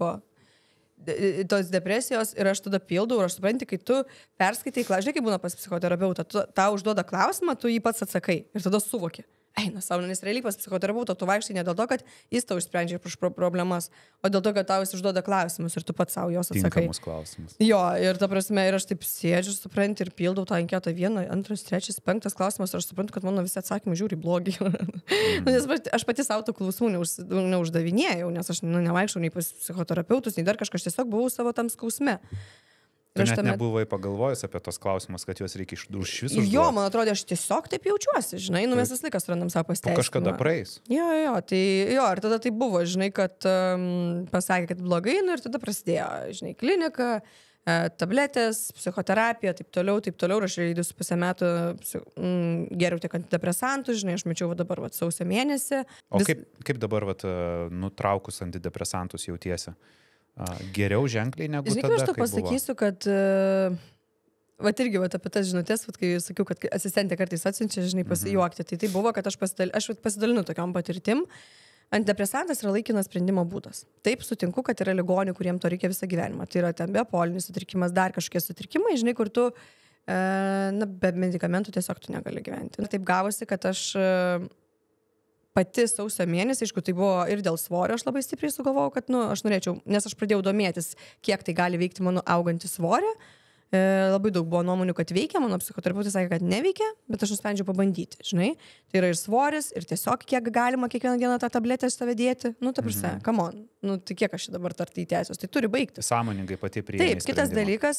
tos depresijos ir aš tada pildau ir aš supranti, kai tu perskaitai, žinai, kai būna pas psichoterapeutą, tau užduoda klausimą, tu jį pats atsakai ir tada suvoki. Eina savo, nes realiai pas psichoterapeutą tu vaikštai ne dėl to, kad jis tau išsprendžia problemas, o dėl to, kad tau jis užduoda klausimus ir tu pats savo jos atsakai. Tinkamus klausimus. Jo, ir ta prasme, ir aš taip sėdžiu, supranti, ir pildau tą anketą 1, 2, 3, 5 klausimas, ir aš suprantu, kad mano visi atsakymai žiūri blogi. Nes aš pati savo tų klausimų neuždavinėjau, nes aš nevaikščiau nei pas psichoterapeutus, nei dar kažkas, tiesiog buvau savo tam skausme. Tu net nebuvai pagalvojęs apie tos klausimus, kad juos reikia iš viso. Jo, man atrodo, aš tiesiog taip jaučiuosi, žinai, mes visą laiką surandam savo pasiteisinimą. Kažkada praeis. Jo, ir tada tai buvo, žinai, kad pasakė, kad blogai, ir tada prasidėjo, žinai, klinika, tabletės, psichoterapija, taip toliau, ir aš 2,5 metų geriau tiek antidepresantų, žinai, aš mečiau dabar sausio mėnesį. O kaip dabar nutraukus antidepresantus jautiesi? Geriau ženkliai negu žinai, tada, aš tau pasakysiu, kad irgi apie tas žinutės, kai sakiau, kad asistentė kartais atsiunčia, žinai, pasijuokti, tai buvo, kad aš pasidalinu tokiom patirtim. Antidepresantas yra laikinas sprendimo būdas. Taip, sutinku, kad yra ligonių, kuriems to reikia visą gyvenimą. Tai yra ten bipolinis sutrikimas, dar kažkokie sutrikimai, žinai, kur tu be medikamentų tiesiog tu negali gyventi. Taip gavosi, kad aš pati sausio mėnesį, aišku, tai buvo ir dėl svorio, aš labai stipriai sugalvojau, kad aš norėčiau, nes aš pradėjau domėtis, kiek tai gali veikti mano augantį svorį. Labai daug buvo nuomonių, kad veikia, mano psichoterapeutas sakė, kad neveikia, bet aš nusprendžiau pabandyti, žinai. Tai yra ir svoris, ir tiesiog kiek galima kiekvieną dieną tą tabletę iš save dėti. Ta prasme, come on. Tai kiek aš dabar tartai tęsiuos, tai turi baigti. Sąmoningai pati priėmė. Taip, kitas dalykas,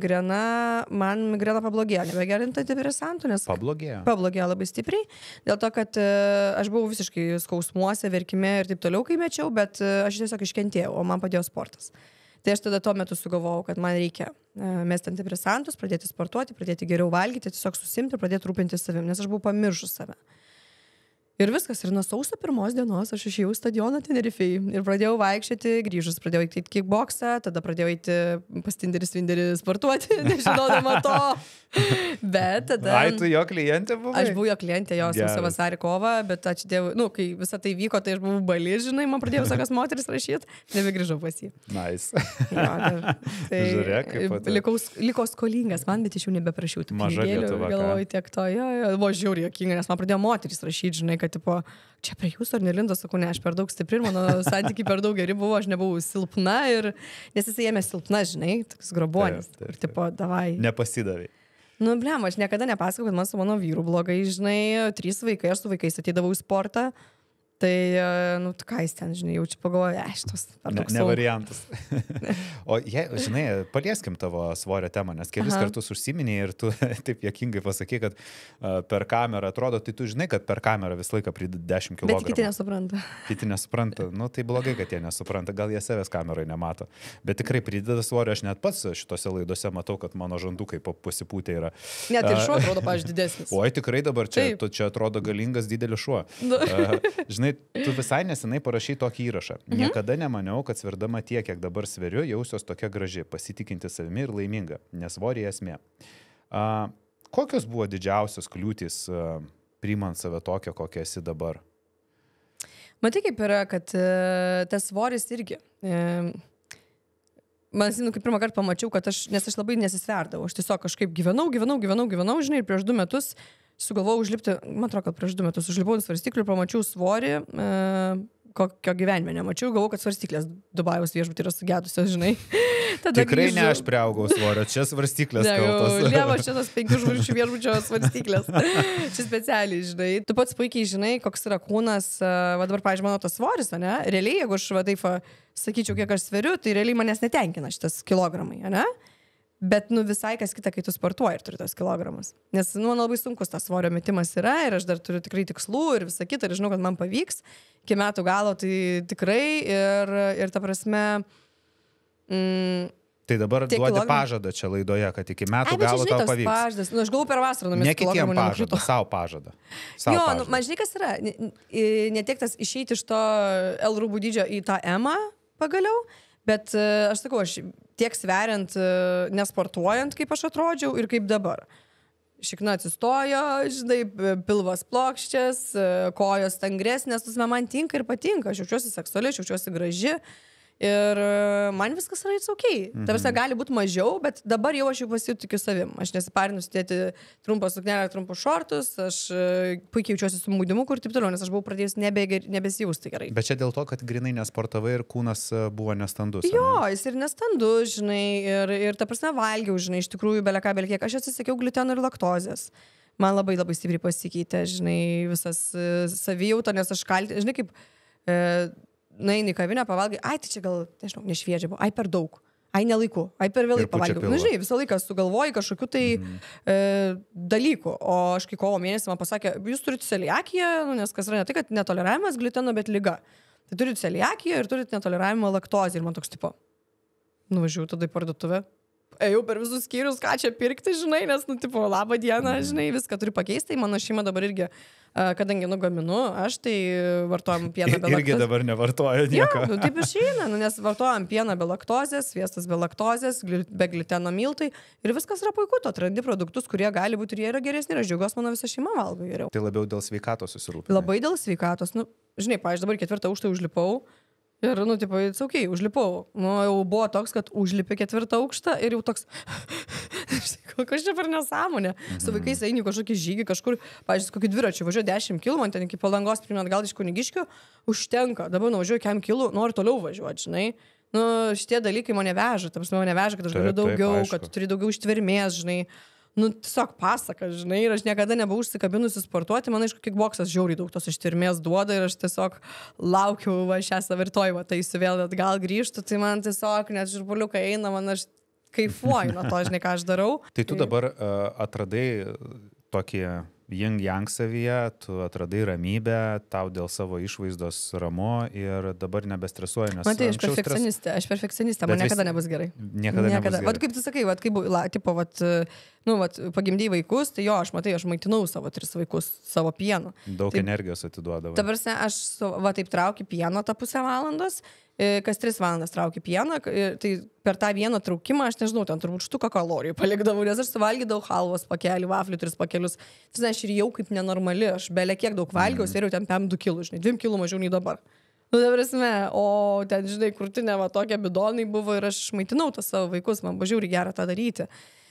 man migrena pablogėjo, nebegeriant antidepresantų, nes pablogėjo labai stipriai. Dėl to, kad aš buvau visiškai skausmuose, verkime ir taip toliau, kai mečiau, bet aš tiesiog iškentėjau, o man padėjo sportas. Tai aš tada tuo metu sugalvojau, kad man reikia mesti antidepresantus, pradėti sportuoti, pradėti geriau valgyti, tiesiog susimti ir pradėti rūpintis savim, nes aš buvau pamiršus save. Ir viskas, ir nuo sausio 1 dienos aš išėjau į stadioną Tenerifei ir pradėjau vaikščioti, grįžus pradėjau eiti kickboksą, tada pradėjau eiti pas Tinderį sportuoti, nežinodama to. Bet tada... Ai, tu jo klientė buvai? Aš buvau jo klientė, jo sausio vasarį kovą, bet ačiū Dievui, kai visą tai vyko, tai aš buvau Bali, žinai, man pradėjo visokios moteris rašyti, nebegrįžau pas jį. Nice. Tai liko skolingas man, bet iš jų nebeprašiau. Maža Lietuva. Galvoju tiek to, buvo žiauriai jokinga, nes man pradėjo moteris rašyti, žinai, kad tipo, čia prie jūsų ar nelindo, sakau, ne, aš per daug stipri ir mano santykiai per daug geri buvo, aš nebuvau silpna nes jisai ėmė silpna, žinai, toks grobuonis. Ir tipo, davai. Nepasidavai. Blem, aš niekada nepasakau, kad man su mano vyru blogai, žinai, 3 vaikai, aš su vaikais ateidavau į sportą. Tai, ką jis ten, žinai, jaučiu pagalvoju, šitos per daug ne variantas. O, žinai, palieskim tavo svorio temą, nes kelis kartus užsiminėjai ir tu taip juokingai pasakei, kad per kamerą atrodo, tai tu žinai, kad per kamerą visą laiką pridedi 10 kg. Bet kiti nesupranta. Kiti nesupranta. Tai blogai, kad jie nesupranta. Gal jie savęs kamerai nemato. Bet tikrai prideda svorio. Aš net pats šitose laidose matau, kad mano žandukai pasipūtė yra. Net ir šuo atrodo, pavyzdžiui, didesnis. Oi, tikrai dabar čia atrodo galingas didelis šuo. Žinai, tu visai nesenai parašai tokį įrašą. Niekada nemaniau, kad sverdama tiek, kiek dabar sveriu, jausiuos tokia graži, pasitikinti savimi ir laiminga, nes svorį esmė. Kokios buvo didžiausios kliūtys priimant save tokią, kokia esi dabar? Matai, kaip yra, kad tas svoris irgi... Man, kai pirmą kartą pamačiau, kad nes aš labai nesisverdavau, aš tiesiog kažkaip gyvenau, žinai, ir prieš 2 metus sugalvojau užlipti, man atrodo, kad prieš 2 metus užlipau ant svarstyklių ir pamačiau svorį, kokio gyvenime nemačiau, galvojau, kad svarstyklės Dubajaus viešbuty yra sugedusios, žinai. Tada tikrai grįžau. Ne aš priaugau svorio, čia svarstyklės kaltos. Lievo šitas 5 žvaigždžių viešbučio svarstyklės. Čia specialiai, žinai. Tu pats puikiai žinai, koks yra kūnas, dabar, pavyzdžiui, mano tas svoris, ne? Realiai, jeigu aš taip sakyčiau, kiek aš sveriu, tai realiai manęs netenkina šitas kilogramai, ne? Bet, visai kas kita, kai tu sportuoji ir turi tos kilogramus. Nes, man labai sunkus tas svorio metimas yra ir aš dar turiu tikrai tikslų ir visą kitą ir žinau, kad man pavyks. Iki metų galo tai tikrai ir ta prasme... Tai dabar duodi pažadą čia laidoje, kad iki metų galo tau pavyks. Pažadas. Aš galvoju per vasarą numesti kilogramų. Ne kitiem pažadą, savo pažadą. Man žinai, kas yra. Ne tiek tas išeiti iš to L rūbų dydžio į tą M pagaliau, bet aš sakau, aš tiek sveriant, nesportuojant, kaip aš atrodžiau ir kaip dabar. Šikna atsistojo, žinai, pilvas plokščias, kojos stangresnės, man tinka ir patinka, aš jaučiuosi seksuali, aš jaučiuosi graži. Ir man viskas yra okay. Ta prasme, gali būti mažiau, bet dabar jau aš jau pasitikiu savim. Aš nesiparinu sudėti trumpą suknelę, trumpus šortus, aš puikiai jaučiuosi su maudimu ir taip toliau, nes aš buvau pradėjus nebesijausti gerai. Bet čia dėl to, kad grinai nesportavai ir kūnas buvo nestandus. Jo, jis ir nestandus, žinai, ir ta prasme valgiau, žinai, iš tikrųjų beleką, belekiek. Aš atsisakiau gluteno ir laktozės. Man labai labai stipriai pasikeitė, žinai, visas savijauta, nes aš žinai, kaip... Naini kavinę pavalgai, ai, tai čia gal, nežinau, nešviežia buvo, ai, per daug, ai, nelaiku, ai, per vėlai pavalgiau. Žinai, visą laiką sugalvoji kažkokių tai dalykų, o aš kai kovo mėnesį man pasakė, jūs turite celiakiją, nes kas yra ne tai, kad netoleravimas gluteno, bet liga. Tai turite celiakiją ir turite netoleravimą laktozę ir man toks tipo, nuvažiuoju tada į parduotuvę. ėjau per visus skyrius, ką čia pirkti, žinai, nes, nu, tipo, labą dieną, žinai, viską turiu pakeisti. Mano šeima dabar irgi, kadangi nugaminu, aš tai vartojam pieną be laktozės. Irgi dabar nevartoju nieko. Ja, nu, taip išeina, nu, nes vartojam pieną be laktozės, sviestas be laktozės, be gliteno miltai ir viskas yra puiku, tu atrandi produktus, kurie gali būti ir jie yra geresni ir aš džiaugiuosi, mano visa šeima valgo geriau. Tai labiau dėl sveikatos susirūpinai. Labai dėl sveikatos, nu, žinai, pavyzdžiui, dabar 4. aukštą užlipau. Ir, nu, tipo, saukiai, užlipau. Nu, jau buvo toks, kad užlipi 4. aukštą ir jau toks, kokia čia per nesąmonė. Su vaikais eini kažkokį žygį, kažkur, pavyzdžiui, kokį dviračių, važiuoju 10 km, ten iki Palangos, primint gal iš Kunigiškių, užtenka. Dabar nuvažiuoju 5 km, noriu toliau važiuoti, žinai. Nu, šitie dalykai mane veža, mane veža, kad aš galiu daugiau, kad turi daugiau ištvermės, žinai. Nu, tiesiog pasaka, žinai, ir aš niekada nebuvau užsikabinusi sportuoti, man aišku, kickboksas žiauriai daug tos ištvermės duoda ir aš tiesiog laukiau, va, šią savirtoj, va, tai vėl atgal grįžtų, tai man tiesiog net žirbuliukai eina, man aš kaifuoju nuo to, žinai, ką aš darau. Tai tu dabar atradai tokį yin-yang savyje, tu atradai ramybę, tau dėl savo išvaizdos ramu ir dabar nebestresuoji, nes... Matai, aš perfekcionistė, man niekada nebus gerai. Niekada nebus gerai. Vat kaip tu sakai, vat kaip, tipo, vat, nu, vat, pagimdėjai vaikus, tai jo, aš maitinau savo 3 vaikus savo pienu. Daug energijos atiduodavo. Dabar aš, va, taip traukiu pieno tą pusę valandos, kas 3 valandas traukiu pieną, tai per tą vieną traukimą, aš nežinau, ten turbūt štuką kalorijų palikdavau, nes aš suvalgydavau halvos pakelį, vaflių 3 pakelius. Tai aš ir jau kaip nenormali, aš belia kiek daug valgiau, svėriau ten 2 kg, žinai, 2 kg mažiau nei dabar. Nu, ta prasme, o ten, žinai, krūtinė, va, tokie bidonai buvo ir aš maitinau tas savo vaikus, man buvo žiauriai gera tą daryti.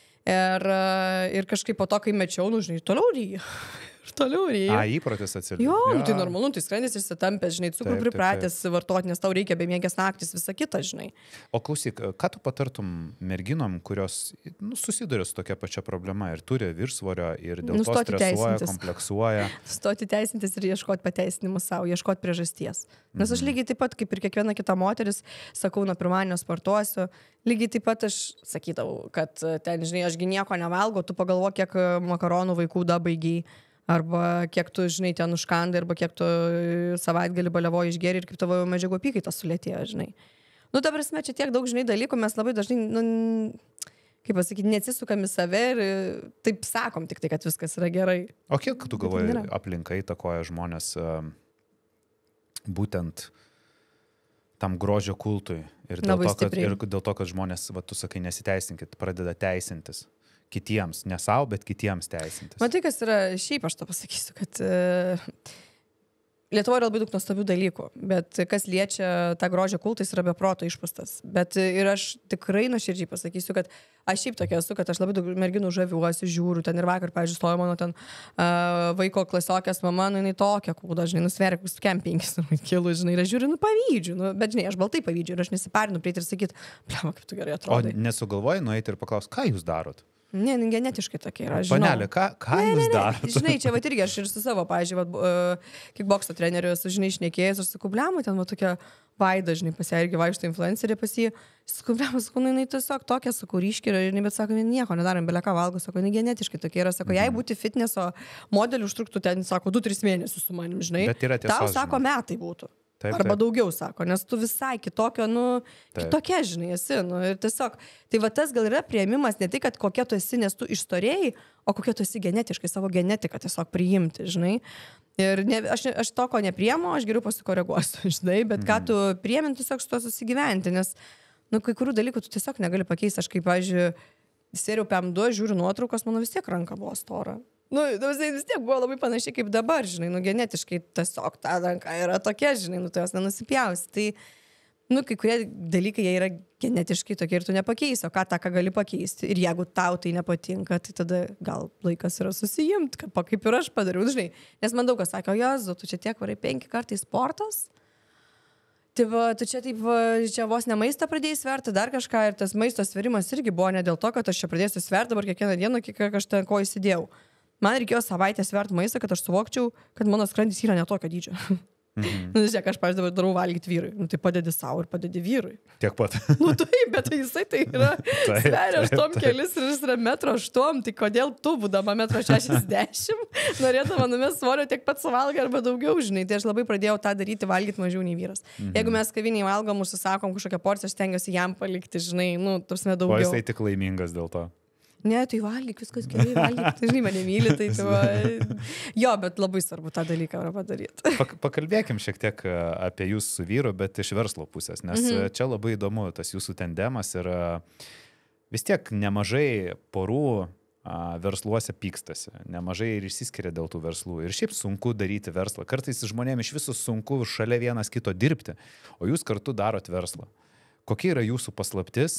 Ir kažkaip po to, kai mečiau, nu, žinai, toliau ryju. Ir toliau ryju. Įprotis atsirado. Jo, nu, tai normalu, tai skrandis išsitampęs, žinai, cukrų pripratęs vartoti, nes tau reikia bemiegės naktis, visa kita, žinai. O klausyk, ką tu patartum merginom, kurios, nu, susiduria su tokia pačia problema ir turi viršsvorio ir dėl to stresuoja, kompleksuoja? Stoti teisintis ir ieškoti pateisinimų savo, ieškoti priežasties. Nes aš lygiai taip pat, kaip ir kiekviena kita moteris, sakau, nuo pirmadienio sportuosiu, lygiai taip pat aš sakydavau, kad ten, žinai, ašgi nieko nevalgo, tu pagalvo, kiek makaronų vaikų dabaigiai. Arba kiek tu, žinai, ten užkandai, arba kiek tu savaitgalį baliavoji išgeri ir kaip tavo medžiagų apykaitos sulėtėjo, žinai. Nu, ta prasme, čia tiek daug, žinai, dalykų, mes labai dažnai, nu, kaip pasakyti, neatsisukam į save ir taip sakom tik tai, kad viskas yra gerai. O kiek tu galvoji, aplinka įtakoja žmonės būtent tam grožio kultui ir dėl to, kad žmonės, va, tu sakai, nesiteisinkit, pradeda teisintis. Kitiems, ne savo, bet kitiems teisintis. Matai, kas yra, šiaip aš to pasakysiu, kad Lietuvoje yra labai daug nuostabių dalykų, bet kas liečia tą grožio kultą, jis yra be proto išpūstas. Bet ir aš tikrai nuoširdžiai pasakysiu, kad aš šiaip tokia esu, kad aš labai daug merginų žaviuosi, žiūriu, ten ir vakar, pavyzdžiui, stojo mano ten vaiko klasiokės mama, nu, jinai tokia kūda, žinai, nusveria, kus 5 kilų, žinai, ir aš žiūriu, nu, pavydžiu, nu, bet, žinai, aš baltai pavydžiu ir aš nesiparinu prieiti ir sakyti, bliama, kaip tu gerai atrodai. O nesugalvoji nueiti ir paklausti, ką jūs darot? Ne, genetiškai tokia yra, žinau. Panelė, ką jūs darote? Žinai, čia va irgi aš ir su savo, pavyzdžiui, kickbokso treneriu esu, žinai, šnekėjęs, aš sakau, bliama, ten va tokia Vaida, žinai, pas ją irgi vaikšto influencerė pas jį. Sakau, bliama, sakau, jinai tiesiog tokia, sakau, ryški, bet sako, nieko nedarom, belia ką valgo, sako, jinai genetiškai tokia yra, sako, jei būti fitneso modeliu užtruktų ten, sako, 2-3 mėnesius su manim, žinai. Bet yra tiesos, tau, sako, metai būtų. Taip, arba daugiau, sako, nes tu visai kitokio, nu, kitokia, žinai, esi, nu, ir tiesiog, tai va tas gal yra priėmimas ne tai, kad kokia tu esi, nes tu ištorėjai, o kokia tu esi genetiškai, savo genetiką tiesiog priimti, žinai. Ir ne, aš to, ko nepriemu, aš geriau pasikoreguosiu, žinai, bet ką tu priėmint, tiesiog su to susigyventi, nes, nu, kai kurių dalykų tu tiesiog negali pakeisti, aš kaip, pavyzdžiui, sėriau PM2, žiūriu nuotraukas, mano vis tiek ranka buvo stora. Nu, vis tiek buvo labai panašiai kaip dabar, žinai, nu, genetiškai tiesiog ta ranka yra tokia, žinai, nu, tu jos nenusipjausi. Tai, nu, kai kurie dalykai, jie yra genetiškai tokie ir tu nepakeisi, o ką gali pakeisti. Ir jeigu tau tai nepatinka, tai tada gal laikas yra susijimti, kaip ir aš padariau, žinai. Nes man daug kas sakė, o Jozu, tu čia tiek varai 5 kartai sportas. Tai va, tu čia taip, čia vos ne maistą pradėjai sverti, dar kažką, ir tas maisto sverimas irgi buvo ne dėl to, kad aš čia pradėsiu sverti dabar kiekvieną dieną, kiek aš ten ko įsidėjau. Man reikėjo savaitę sverti maistą, kad aš suvokčiau, kad mano skrandis yra netokio dydžio. Nu, žiūrėk, aš, pavyzdžiui, dabar darau valgyti vyrui. Nu, tai padedi savo ir padedi vyrui. Tiek pat. Nu, taip, bet jisai tai yra sveria 8 kelis ir jis yra 1,8 m, tai kodėl tu, būdama 1,60 m, norėdama numest svorio tiek pat suvalgai arba daugiau, žinai. Tai aš labai pradėjau tą daryti, valgyti mažiau nei vyras. Jeigu mes kaviniai valgom, užsisakom kažkokią porciją, aš stengiuosi jam palikti, žinai, nu, tarsi daugiau. O jisai tik laimingas dėl to. Ne, tai valgyk, viskas gerai, valgyk, tai žinai, mane myli, tai tu... Jo, bet labai svarbu tą dalyką padaryti. Pakalbėkim šiek tiek apie jūs su vyru, bet iš verslo pusės, nes čia labai įdomu tas jūsų tandemas ir vis tiek nemažai porų versluose pykstasi, nemažai ir išsiskiria dėl tų verslų. Ir šiaip sunku daryti verslą. Kartais žmonėms iš viso sunku šalia vienas kito dirbti, o jūs kartu darot verslą. Kokia yra jūsų paslaptis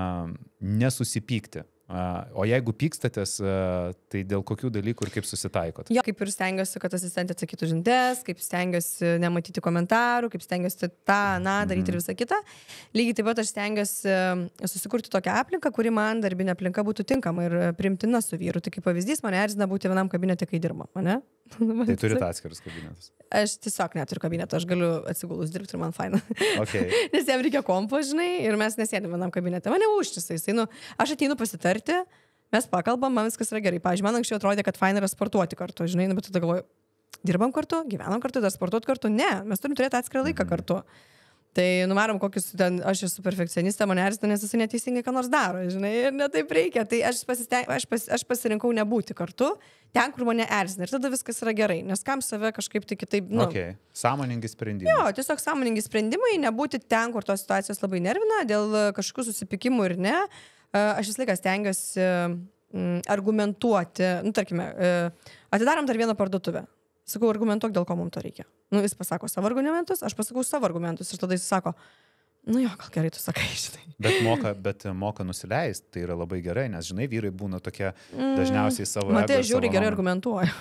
nesusipykti? O jeigu pykstatės, tai dėl kokių dalykų ir kaip susitaikot? Jo, kaip ir stengiuosi, kad asistentė atsakytų žinutes, kaip stengiuosi nematyti komentarų, kaip stengiuosi tą, daryti ir visą kitą. Lygiai taip pat aš stengiuosi susikurti tokią aplinką, kuri man darbinė aplinka būtų tinkama ir primtina su vyru. Tai kaip pavyzdys, mane erzina būti vienam kabinete, kai dirba, mane? Tai turite atskirus kabinetus? Aš tiesiog neturiu kabineto, aš galiu atsigulus dirbti ir man faina. Okay. Nes jam reikia kompo, žinai, ir mes nesėdėm vienam kabinete. Mane užtisa, jisai, nu, aš ateinu pasitarti, mes pakalbam, man viskas yra gerai. Pavyzdžiui, man anksčiau atrodė, kad faina yra sportuoti kartu, žinai, bet tada galvoju, dirbam kartu, gyvenam kartu, dar sportuoti kartu. Ne, mes turim turėti atskirą laiką kartu. Tai numarom kokius ten, aš esu perfekcionistė, mane erzina, nes jis neteisingai ką nors daro, žinai, ir ne taip reikia. Tai aš pasirinkau nebūti kartu ten, kur mane erzina. Ir tada viskas yra gerai, nes kam save kažkaip tai kitaip, nu. Okay. Sąmoningi sprendimai. Jo, tiesiog sąmoningi sprendimai, nebūti ten, kur tos situacijos labai nervina, dėl kažkokių susipykimų ir ne. Aš visą laiką stengiuosi argumentuoti, nu, tarkime, atidarom dar vieną parduotuvę. Sakau, argumentuok, dėl ko mums to reikia. Nu, jis pasako savo argumentus, aš pasakau savo argumentus ir tada jis sako, nu jo, gal gerai tu sakai, žinai. Bet moka nusileisti, tai yra labai gerai, nes, žinai, vyrai būna tokie dažniausiai savo... Matai, aš žiūri gerai argumentuoju.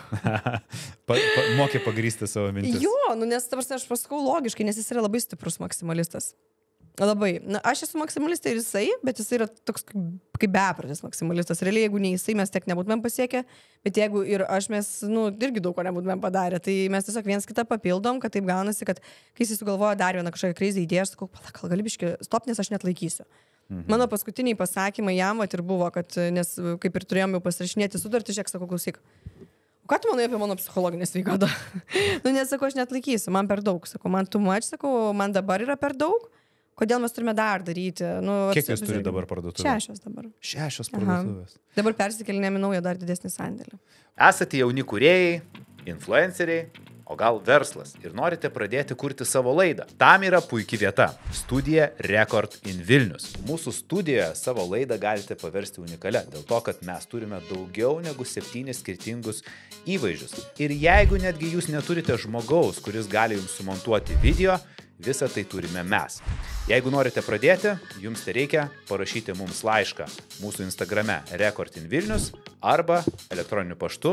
Moki pagrįsti savo mintis. Jo, nu, nes aš pasakau logiškai, nes jis yra labai stiprus maksimalistas. Labai. Na, aš esu maksimalistė ir jisai, bet jisai yra toks kaip bepratis maksimalistas. Realiai, jeigu ne jisai, mes tiek nebūtumėm pasiekę, bet jeigu ir aš mes, nu, irgi daug ko nebūtumėm padarę, tai mes tiesiog viens kitą papildom, kad taip gaunasi, kad kai jis sugalvoja dar vieną kažkokią krizę idėją, aš sakau, pala, gal galibiškai stop, nes aš net laikysiu. Mano paskutiniai pasakymai jam ir buvo, kad, nes kaip ir turėjom jau pasirašinėti sutartį, žiūrėk, sakau, klausyk. Ką tu manai apie mano psichologinę sveikatą? Nu, nesakau, aš net laikysiu, man per daug, sakau, man too much, sakau, man dabar yra per daug. Kodėl mes turime dar daryti? Nu, kiek jūs turite dabar parduotuvę? 6 dabar. 6 parduotuvės. Dabar persikėlinėm į naują dar didesnį sandėlį. Esate jauni kūrėjai, influenceriai, o gal verslas ir norite pradėti kurti savo laidą. Tam yra puikia vieta – studija Record in Vilnius. Mūsų studijoje savo laidą galite paversti unikalia, dėl to, kad mes turime daugiau negu 7 skirtingus įvaizdžius. Ir jeigu netgi jūs neturite žmogaus, kuris gali jums sumontuoti video, visą tai turime mes. Jeigu norite pradėti, jums tai reikia parašyti mums laišką mūsų Instagrame recordinvilnius arba elektroniniu paštu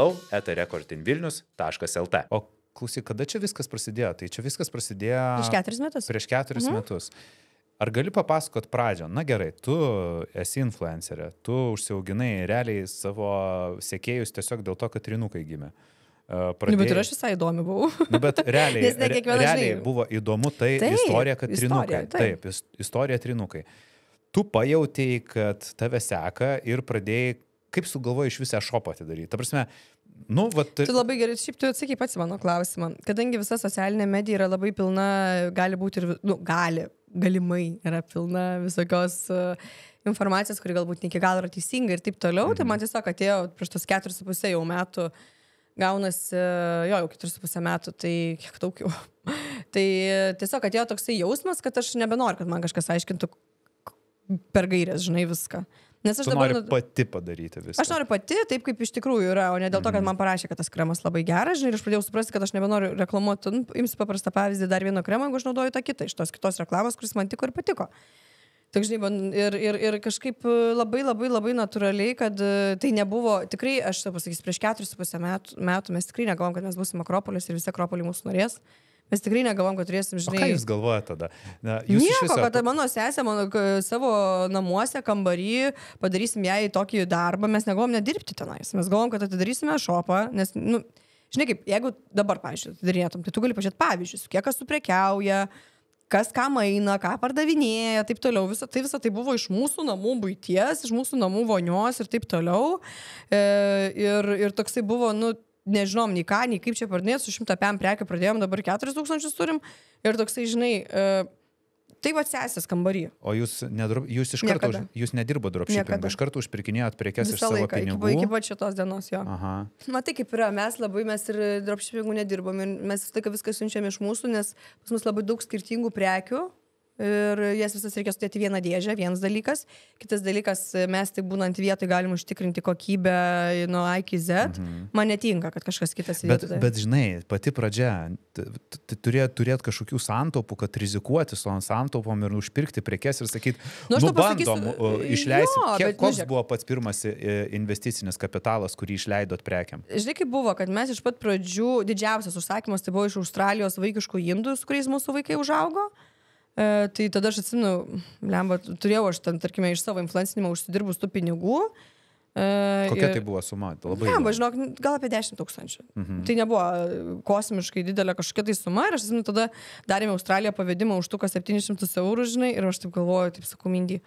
hello@recordinvilnius.lt. O klausyk, kada čia viskas prasidėjo? Tai čia viskas prasidėjo... Prieš 4 metus. Prieš 4 metus. Ar gali papasakot pradžią? Na gerai, tu esi influencerė, tu užsiauginai realiai savo sekėjus tiesiog dėl to, kad trinukai gimė. Pradėjai... Bet ir aš visai įdomi buvau. Nu, bet realiai buvo įdomu istorija, kad trinukai. Taip, istorija trinukai. Tu pajautėjai, kad tave seka ir pradėjai, kaip sugalvojai iš visą šopą atidaryti. Ta prasme, nu, vat... Tu labai gerai, šiaip tu atsakai pats mano klausimą. Kadangi visa socialinė medija yra labai pilna, gali būti ir, nu, galimai yra pilna visokios informacijos, kuri galbūt ne iki galo yra teisinga ir taip toliau, tai man tiesiog atėjo prieš tos 4,5 jau metų gaunasi, jau 4,5 metų, tai kiek daug jau. Tai tiesiog atėjo toksai jausmas, kad aš nebenoriu, kad man kažkas aiškintų per gairės, žinai, viską. Nes aš dabar... Tu nori pati padaryti viską. Aš noriu pati, taip kaip iš tikrųjų yra, o ne dėl to, kad man parašė, kad tas kremas labai geras, žinai, ir aš pradėjau suprasti, kad aš nebenoriu reklamuoti. Imsiu paprastą pavyzdį, dar vieno kremo, jeigu aš naudoju tą kitą iš tos kitos reklamos, kuris man tiko ir patiko. Tai, žinai, ir kažkaip labai natūraliai, kad tai nebuvo, tikrai, aš pasakysiu, prieš 4,5 metų mes tikrai negalvom, kad mes būsim Akropolis ir visi Akropoliai mūsų norės. Mes tikrai negalvom, kad turėsim, žinai... O ką jūs galvojate tada? Nieko, kad mano sesė savo namuose, kambarį, padarysim jai tokį darbą, mes negalvom nedirbti tenais. Mes galvom, kad atidarysime šopą, nes, nu, žinai kaip, jeigu dabar, pavyzdžiui, darinėtum, tai tu gali pažiūrėti pavyzdžius, kiek kas suprekiauja, kas kam eina, ką pardavinėja, taip toliau. Visa tai buvo iš mūsų namų buities, iš mūsų namų vonios ir taip toliau. Ir toksai buvo, nu, nežinom, nei ką, nei kaip čia pardinėti, su 100 prekių pradėjom, dabar 4000 turim. Ir toksai, žinai, tai va sesės kambarį. O jūs iš karto, jūs nedirbo dropshipping, iš karto užpirkinėjot prekes iš savo pinigų? Iki pat šitos dienos, jo. Aha. Matai, kaip yra, mes ir dropshippingų nedirbom ir mes viską siunčiam iš mūsų, nes pas mus labai daug skirtingų prekių. Ir jas visas reikia sudėti vieną dėžę, vienas dalykas. Kitas dalykas, mes tai būnant vietoj galim užtikrinti kokybę nuo A iki Z. Man netinka, kad kažkas kitas įdėtų. Bet žinai, pati pradžia, turėt kažkokių santaupų, kad rizikuoti su santaupom ir užpirkti prekes ir sakyti, bandom, išleisim. Koks buvo pats pirmas investicinis kapitalas, kurį išleidot prekiam? Žinai, kaip buvo, kad mes iš pat pradžių, didžiausias užsakymas tai buvo iš Australijos vaikiškų indų, su kuriais mūsų vaikai užaugo. Tai tada aš atsimenu, turėjau aš ten, tarkime, iš savo influencinimo užsidirbus tų pinigų. Kokia tai buvo suma? Žinok, gal apie 10 000. Tai nebuvo kosmiškai didelė kažkokia tai suma ir aš atsimenu, tada darėme Australiją pavedimą už tuką 700 €, žinai, ir aš taip galvoju, taip sakau, Mindy,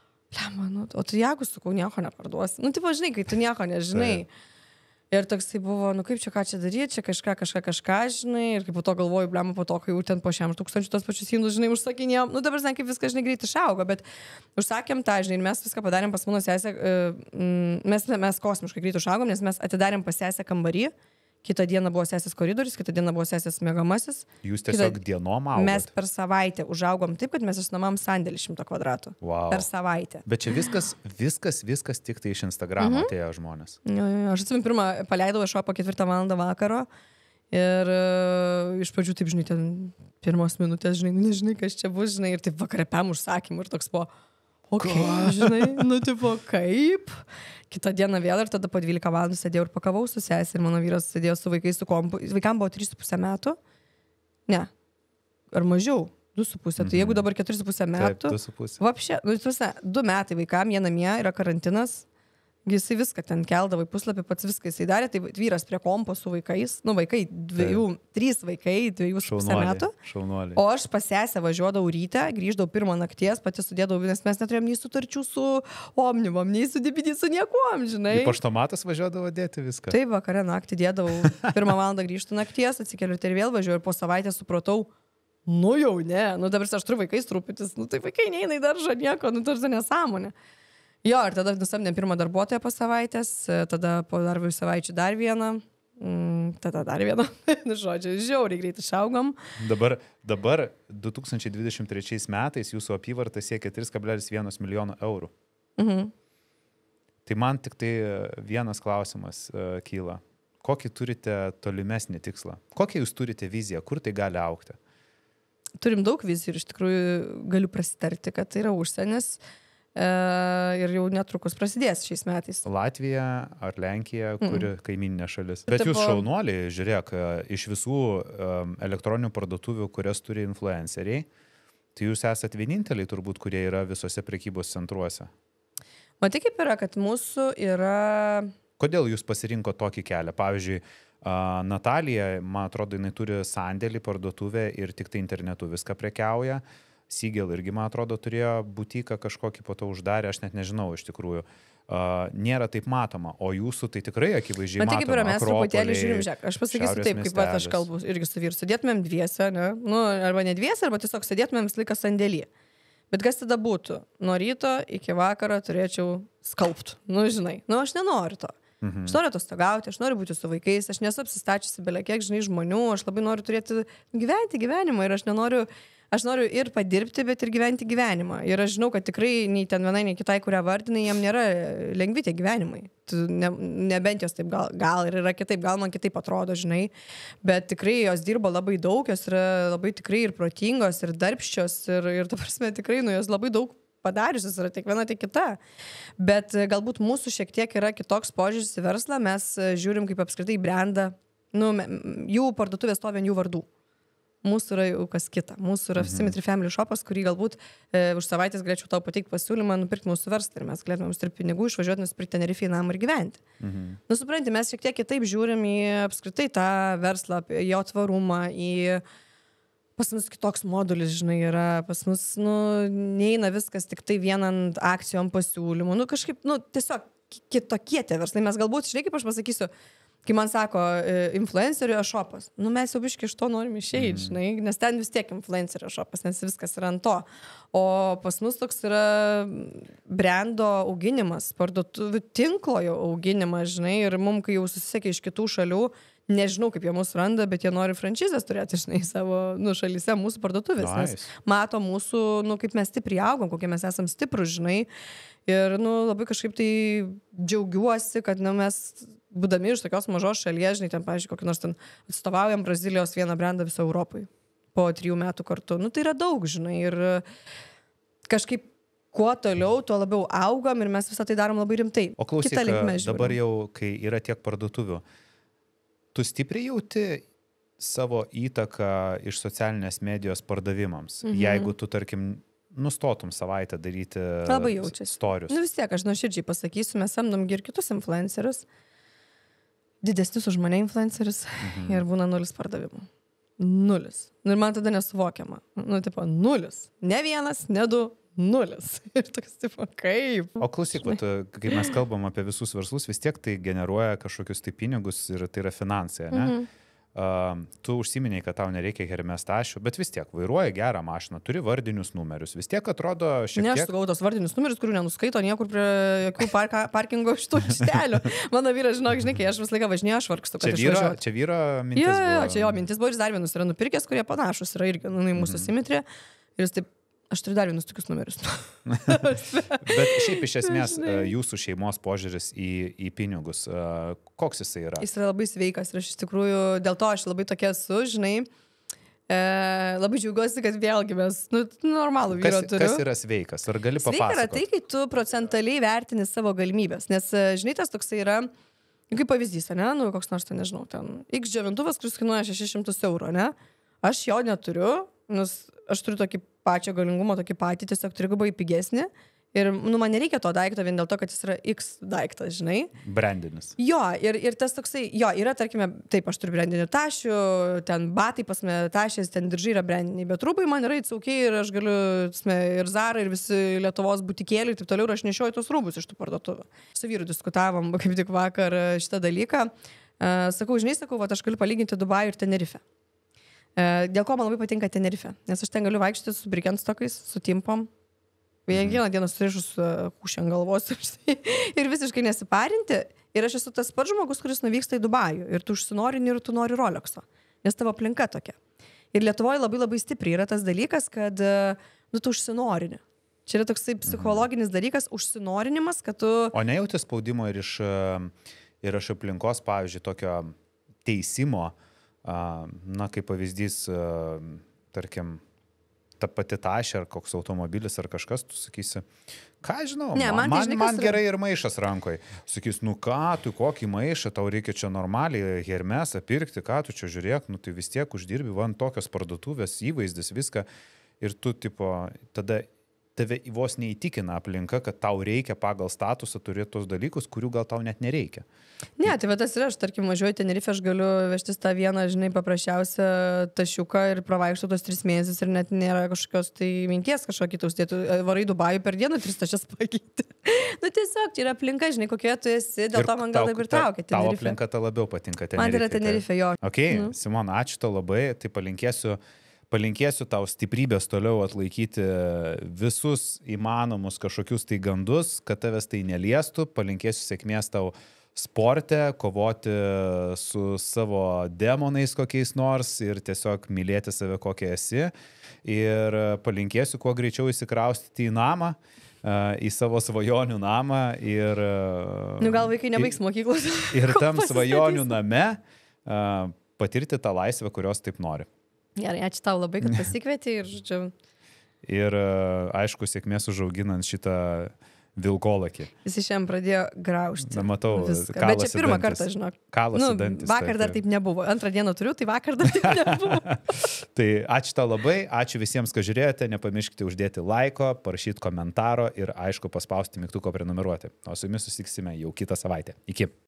o tu jeigu, sakau, nieko neparduosi. Nu, taip, žinai, kai tu nieko nežinai. Ir toksai buvo, nu kaip čia, ką čia daryti, čia kažką, žinai, ir kaip po to galvoju, po to, kai jau ten po 1000 tos pačius indus, žinai, užsakinėjom, nu dabar, žinai, kaip viskas, žinai, greit išaugo, bet užsakėm tą, žinai, ir mes viską padarėm pas mano sesę, mes kosmiškai greit išaugom, nes mes atidarėm pas sesę kambarį, kitą dieną buvo sesės koridorius, kitą dieną buvo sesės mėgamasis. Jūs tiesiog dienom augot? Mes per savaitę užaugom taip, kad mes išnuomam sandėlį 100 kvadratų. Wow. Per savaitę. Bet čia viskas tik tai iš Instagramo atėjo žmonės. Aš atsimenu, pirmą paleidau iš po 4 valandą vakaro ir iš pradžių, taip, žinai, ten pirmos minutės, žinai, nežinai, kas čia bus, žinai, ir taip vakarė pėm užsakymų ir toks po, žinai, nu, tipo, kaip? Kitą dieną vėl ir tada po 12 valandų sėdėjau ir pakavau su sesė ir mano vyras sėdėjo su vaikais su kompu. Vaikam buvo 3,5 metų. Ne. Ar mažiau? 2,5. Tai jeigu dabar 4,5 metų. Taip, 2,5. Vapšė, nu, 2 metai vaikam, jie namie, yra karantinas. Jisai viską ten keldavo į puslapį, pats viską jisai darė, tai vyras prie kompo su vaikais, nu vaikai, 3 vaikai, 2,5 metų. Šaunuoliai. O aš pas sesę važiuodavau ryte, grįždavau 1 nakties, pati sudėdavau, nes mes neturėjom nei sutarčių su Omnivom, nei su DPD, su niekuom, žinai. Į paštomatas važiuodavo dėti viską. Taip, vakarą naktį dėdavau, 1 valandą grįžtų nakties, atsikeliu ir vėl važiuoju ir po savaitės supratau, nu jau ne, nu dabar aš turiu vaikais truputys, nu tai vaikai neina į daržą nieko, nu tarsi nesąmonė. Jo, ir tada nusamdėm 1 darbuotoją po savaitės, tada po dar 2 savaičių dar vieną, tada dar vieną, žodžiu, žiauriai greit išaugom. Dabar 2023 metais jūsų apyvarta siekia 3,1 milijono eurų. Tai man tik tai vienas klausimas kyla. Kokį turite tolimesnį tikslą? Kokią jūs turite viziją? Kur tai gali augti? Turim daug vizijų ir iš tikrųjų galiu prasitarti, kad tai yra užsienis. Ir jau netrukus prasidės šiais metais. Latvija ar Lenkija, kuri kaimyninė šalis. Bet jūs šaunuoliai, žiūrėk, iš visų elektroninių parduotuvių, kurias turi influenceriai, tai jūs esat vieninteliai turbūt, kurie yra visose prekybos centruose. Matai, kaip yra, kad mūsų yra... Kodėl jūs pasirinko tokį kelią? Pavyzdžiui, Natalija, man atrodo, jinai turi sandėlį, parduotuvę ir tik tai internetu viską prekiauja. Sigel irgi, man atrodo, turėjo butiką kažkokį, po to uždarė, aš net nežinau iš tikrųjų. Nėra taip matoma, o jūsų tai tikrai akivaizdžiai matoma. Man tik kaip yra, mes truputėlį žiūrim, žiūrėk, aš pasakysiu taip, kaip pat aš kalbu irgi su vyru, sėdėtumėm dviese, ne? Nu, arba ne dviese, arba tiesiog sėdėtumėm visą laiką sandėlį. Bet kas tada būtų? Nuo ryto iki vakaro turėčiau skalbt. Nu, žinai, nu, aš nenoriu to. Aš noriu atostogauti, aš noriu būti su vaikais, aš nesu apsistačiusi belia kiek, žinai, žmonių, aš labai noriu turėti gyventi gyvenimą ir aš noriu ir padirbti, bet ir gyventi gyvenimą. Ir aš žinau, kad tikrai nei ten vienai, nei kitai, kurią vardinai, jam nėra lengvi tie gyvenimai. Nebent jos taip, gal ir yra kitaip, gal man kitaip atrodo, žinai. Bet tikrai jos dirba labai daug, jos yra labai tikrai ir protingos, ir darbščios, ir ta prasme tikrai, nu, jos labai daug padariusios yra tiek viena, tiek kita. Bet galbūt mūsų šiek tiek yra kitoks požiūris į verslą, mes žiūrim kaip apskritai brandą, nu, jų parduotuvės stovi ant jų vardų. Mūsų yra jau kas kita. Mūsų yra Symmetry Family Shopas, kurį galbūt už savaitės galėčiau tau pateikti pasiūlymą nupirkti mūsų verslą ir mes galėtume uždirbti pinigų, išvažiuoti, nusipirkti Tenerifę į namą ir gyventi. Nu, supranti, mes šiek tiek kitaip žiūrim į apskritai tą verslą, jo tvarumą, pas mus kitoks modulis, žinai, yra, pas mus, nu, neina viskas tik tai vienant akcijom pasiūlymų, nu, kažkaip, nu, tiesiog kitokie tie verslai, mes galbūt, žinai, kaip aš pasakysiu, kai man sako influencerio šopas, nu mes jau biškai iš to norim išeiti, žinai, nes ten vis tiek influencerio šopas, nes viskas yra ant to. O pas mus toks yra brando auginimas, parduotuvių tinklo jau auginimas, žinai, ir mums, kai jau susisiekia iš kitų šalių, nežinau, kaip jie mūsų randa, bet jie nori franšizės turėti, žinai, savo, nu, šalyse mūsų parduotuvės, nes mato mūsų, nu, kaip mes stipriai augom, kokie mes esam stiprus, žinai, ir, nu, labai kažkaip tai džiaugiuosi, kad, nu, mes būdami iš tokios mažos šalies, žinai, ten, pavyzdžiui, kokį nors ten atstovaujam Brazilijos vieną brandą viso Europai po 3 metų kartu. Nu, tai yra daug, žinai, ir kažkaip kuo toliau, tuo labiau augam ir mes visą tai darom labai rimtai. O klausyk, dabar jau, kai yra tiek parduotuvių, tu stipriai jauti savo įtaką iš socialinės medijos pardavimams, jeigu tu, tarkim, nustotum savaitę daryti storius. Nu vis tiek, aš nuoširdžiai pasakysiu, mes samdom ir kitus influencerius, didesnius už mane influencerius ir būna 0 pardavimų. 0. Ir man tada nesuvokiama. Nu, tipo, 0. Ne 1, ne 2, 0. Ir toks, tipo, kaip? O klausyk, kai mes kalbam apie visus verslus, vis tiek tai generuoja kažkokius tai pinigus ir tai yra finansai, ne? Tu užsiminiai, kad tau nereikia Hermes tašių, bet vis tiek vairuoji gerą mašiną, turi vardinius numerius, vis tiek atrodo šiek tiek... Ne, aš sugavau tos vardinius numerius, kurių nenuskaito niekur prie jokių parkingo šitų aikštelių. Mano vyras, žinai, kai aš visą laiką važinėjau, aš vargstu, kad išvažiuoju. Čia vyro mintis buvo. Jo, čia jo mintis buvo ir dar vienus yra nupirkęs, kurie panašus yra irgi, nu, į mūsų Symmetry. Ir jis taip, aš turiu dar vienus tokius numerius. Bet šiaip iš esmės jūsų šeimos požiūris į pinigus, koks jisai yra? Jis yra labai sveikas ir aš iš tikrųjų, dėl to aš labai tokia esu, žinai, labai džiaugiuosi, kad vėlgi mes, nu, normalų vyrą turiu. Kas yra sveikas? Ar gali papasakoti? Sveika yra tai, kai tu procentaliai vertini savo galimybės, nes, žinai, tas toksai yra, kaip pavyzdys, ne, nu, koks nors, nežinau, ten X džiovintuvas, kuris kainuoja 600 €, ne, aš jo neturiu, nes aš turiu tokį pačio galingumo, tokį patį, tiesiog trigubai pigesnį. Ir, nu, man nereikia to daikto vien dėl to, kad jis yra X daiktas, žinai. Brandinis. Jo, ir tas toksai, jo, yra, tarkime, taip, aš turiu brandinių tašių, ten batai pas mane tašės, ten diržai yra brandiniai, bet rūbai man yra įtsaukiai ir aš galiu, ir Zara, ir visi Lietuvos butikėliai, taip toliau, ir aš nešioju tos rūbus iš tų parduotuvių. Su vyru diskutavom, kaip tik vakar šitą dalyką. Sakau, žinai, aš galiu palyginti Dubajų ir Tenerifę. Dėl ko man labai patinka Tenerifė, nes aš ten galiu vaikščioti su Birkenstokais, su timpom, vieną dieną surišus kūšį ant galvos ir visiškai nesiparinti. Ir aš esu tas pats žmogus, kuris nuvyksta į Dubajų ir tu užsinorini ir tu nori Rolexo, nes tavo aplinka tokia. Ir Lietuvoje labai labai stipriai yra tas dalykas, kad nu, tu užsinorini. Čia yra toksai psichologinis dalykas, užsinorinimas, kad tu... O nejauti spaudimo ir iš aplinkos, pavyzdžiui, tokio teisimo, na, kaip pavyzdys, tarkim, ta pati tašė ar koks automobilis ar kažkas, tu sakysi, ką žinau, ne, man gerai ir maišas rankoje. Sakys, nu ką, tu kokį maišą, tau reikia čia normaliai Hermesą pirkti, ką tu čia žiūrėk, nu tai vis tiek uždirbi, van tokios parduotuvės, įvaizdis, viską. Ir tu, tipo, tada tave vos neįtikina aplinka, kad tau reikia pagal statusą turėti tos dalykus, kurių gal tau net nereikia. Ne, tai va tas yra, aš tarkim važiuoju į Tenerifę, aš galiu vežtis tą vieną, žinai, paprasčiausią tašiuką ir pravaikščiu tos 3 mėnesius ir net nėra kažkokios tai minties kažkokį uždėtų. Varai Dubajų per dieną 3 tašes pakeiti. Nu tiesiog, čia yra aplinka, žinai, kokie tu esi, dėl to man gal taip ir traukia Tenerifė. Tavo aplinka ta labiau patinka Tenerifė. Man yra Tenerifė, jo. Ok, Simona, ačiū tau labai, tai palinkėsiu tau stiprybės toliau atlaikyti visus įmanomus kažkokius tai gandus, kad tavęs tai neliestų, palinkėsiu sėkmės tau sporte, kovoti su savo demonais kokiais nors ir tiesiog mylėti save kokia esi ir palinkėsiu kuo greičiau įsikraustyti į namą, į savo svajonių namą ir... Nu gal vaikai nebaigs mokyklos. Ir tam svajonių name patirti tą laisvę, kurios taip nori. Gerai, ačiū tau labai, kad pasikvietei ir žodžiu. Ir aišku, sėkmės užauginant šitą vilkolakį. Jis šiandien pradėjo graužti. Na, matau, viską. Bet kalasi čia pirmą dantis. kartą, žinok. Kalasi dantis. Vakar dar taip nebuvo. Antrą dieną turiu, tai vakar dar taip nebuvo. Tai ačiū tau labai, ačiū visiems, kad žiūrėjote, nepamirškite uždėti laiko, parašyti komentaro ir aišku paspausti mygtuko prenumeruoti. O su jumis susitiksime jau kitą savaitę. Iki.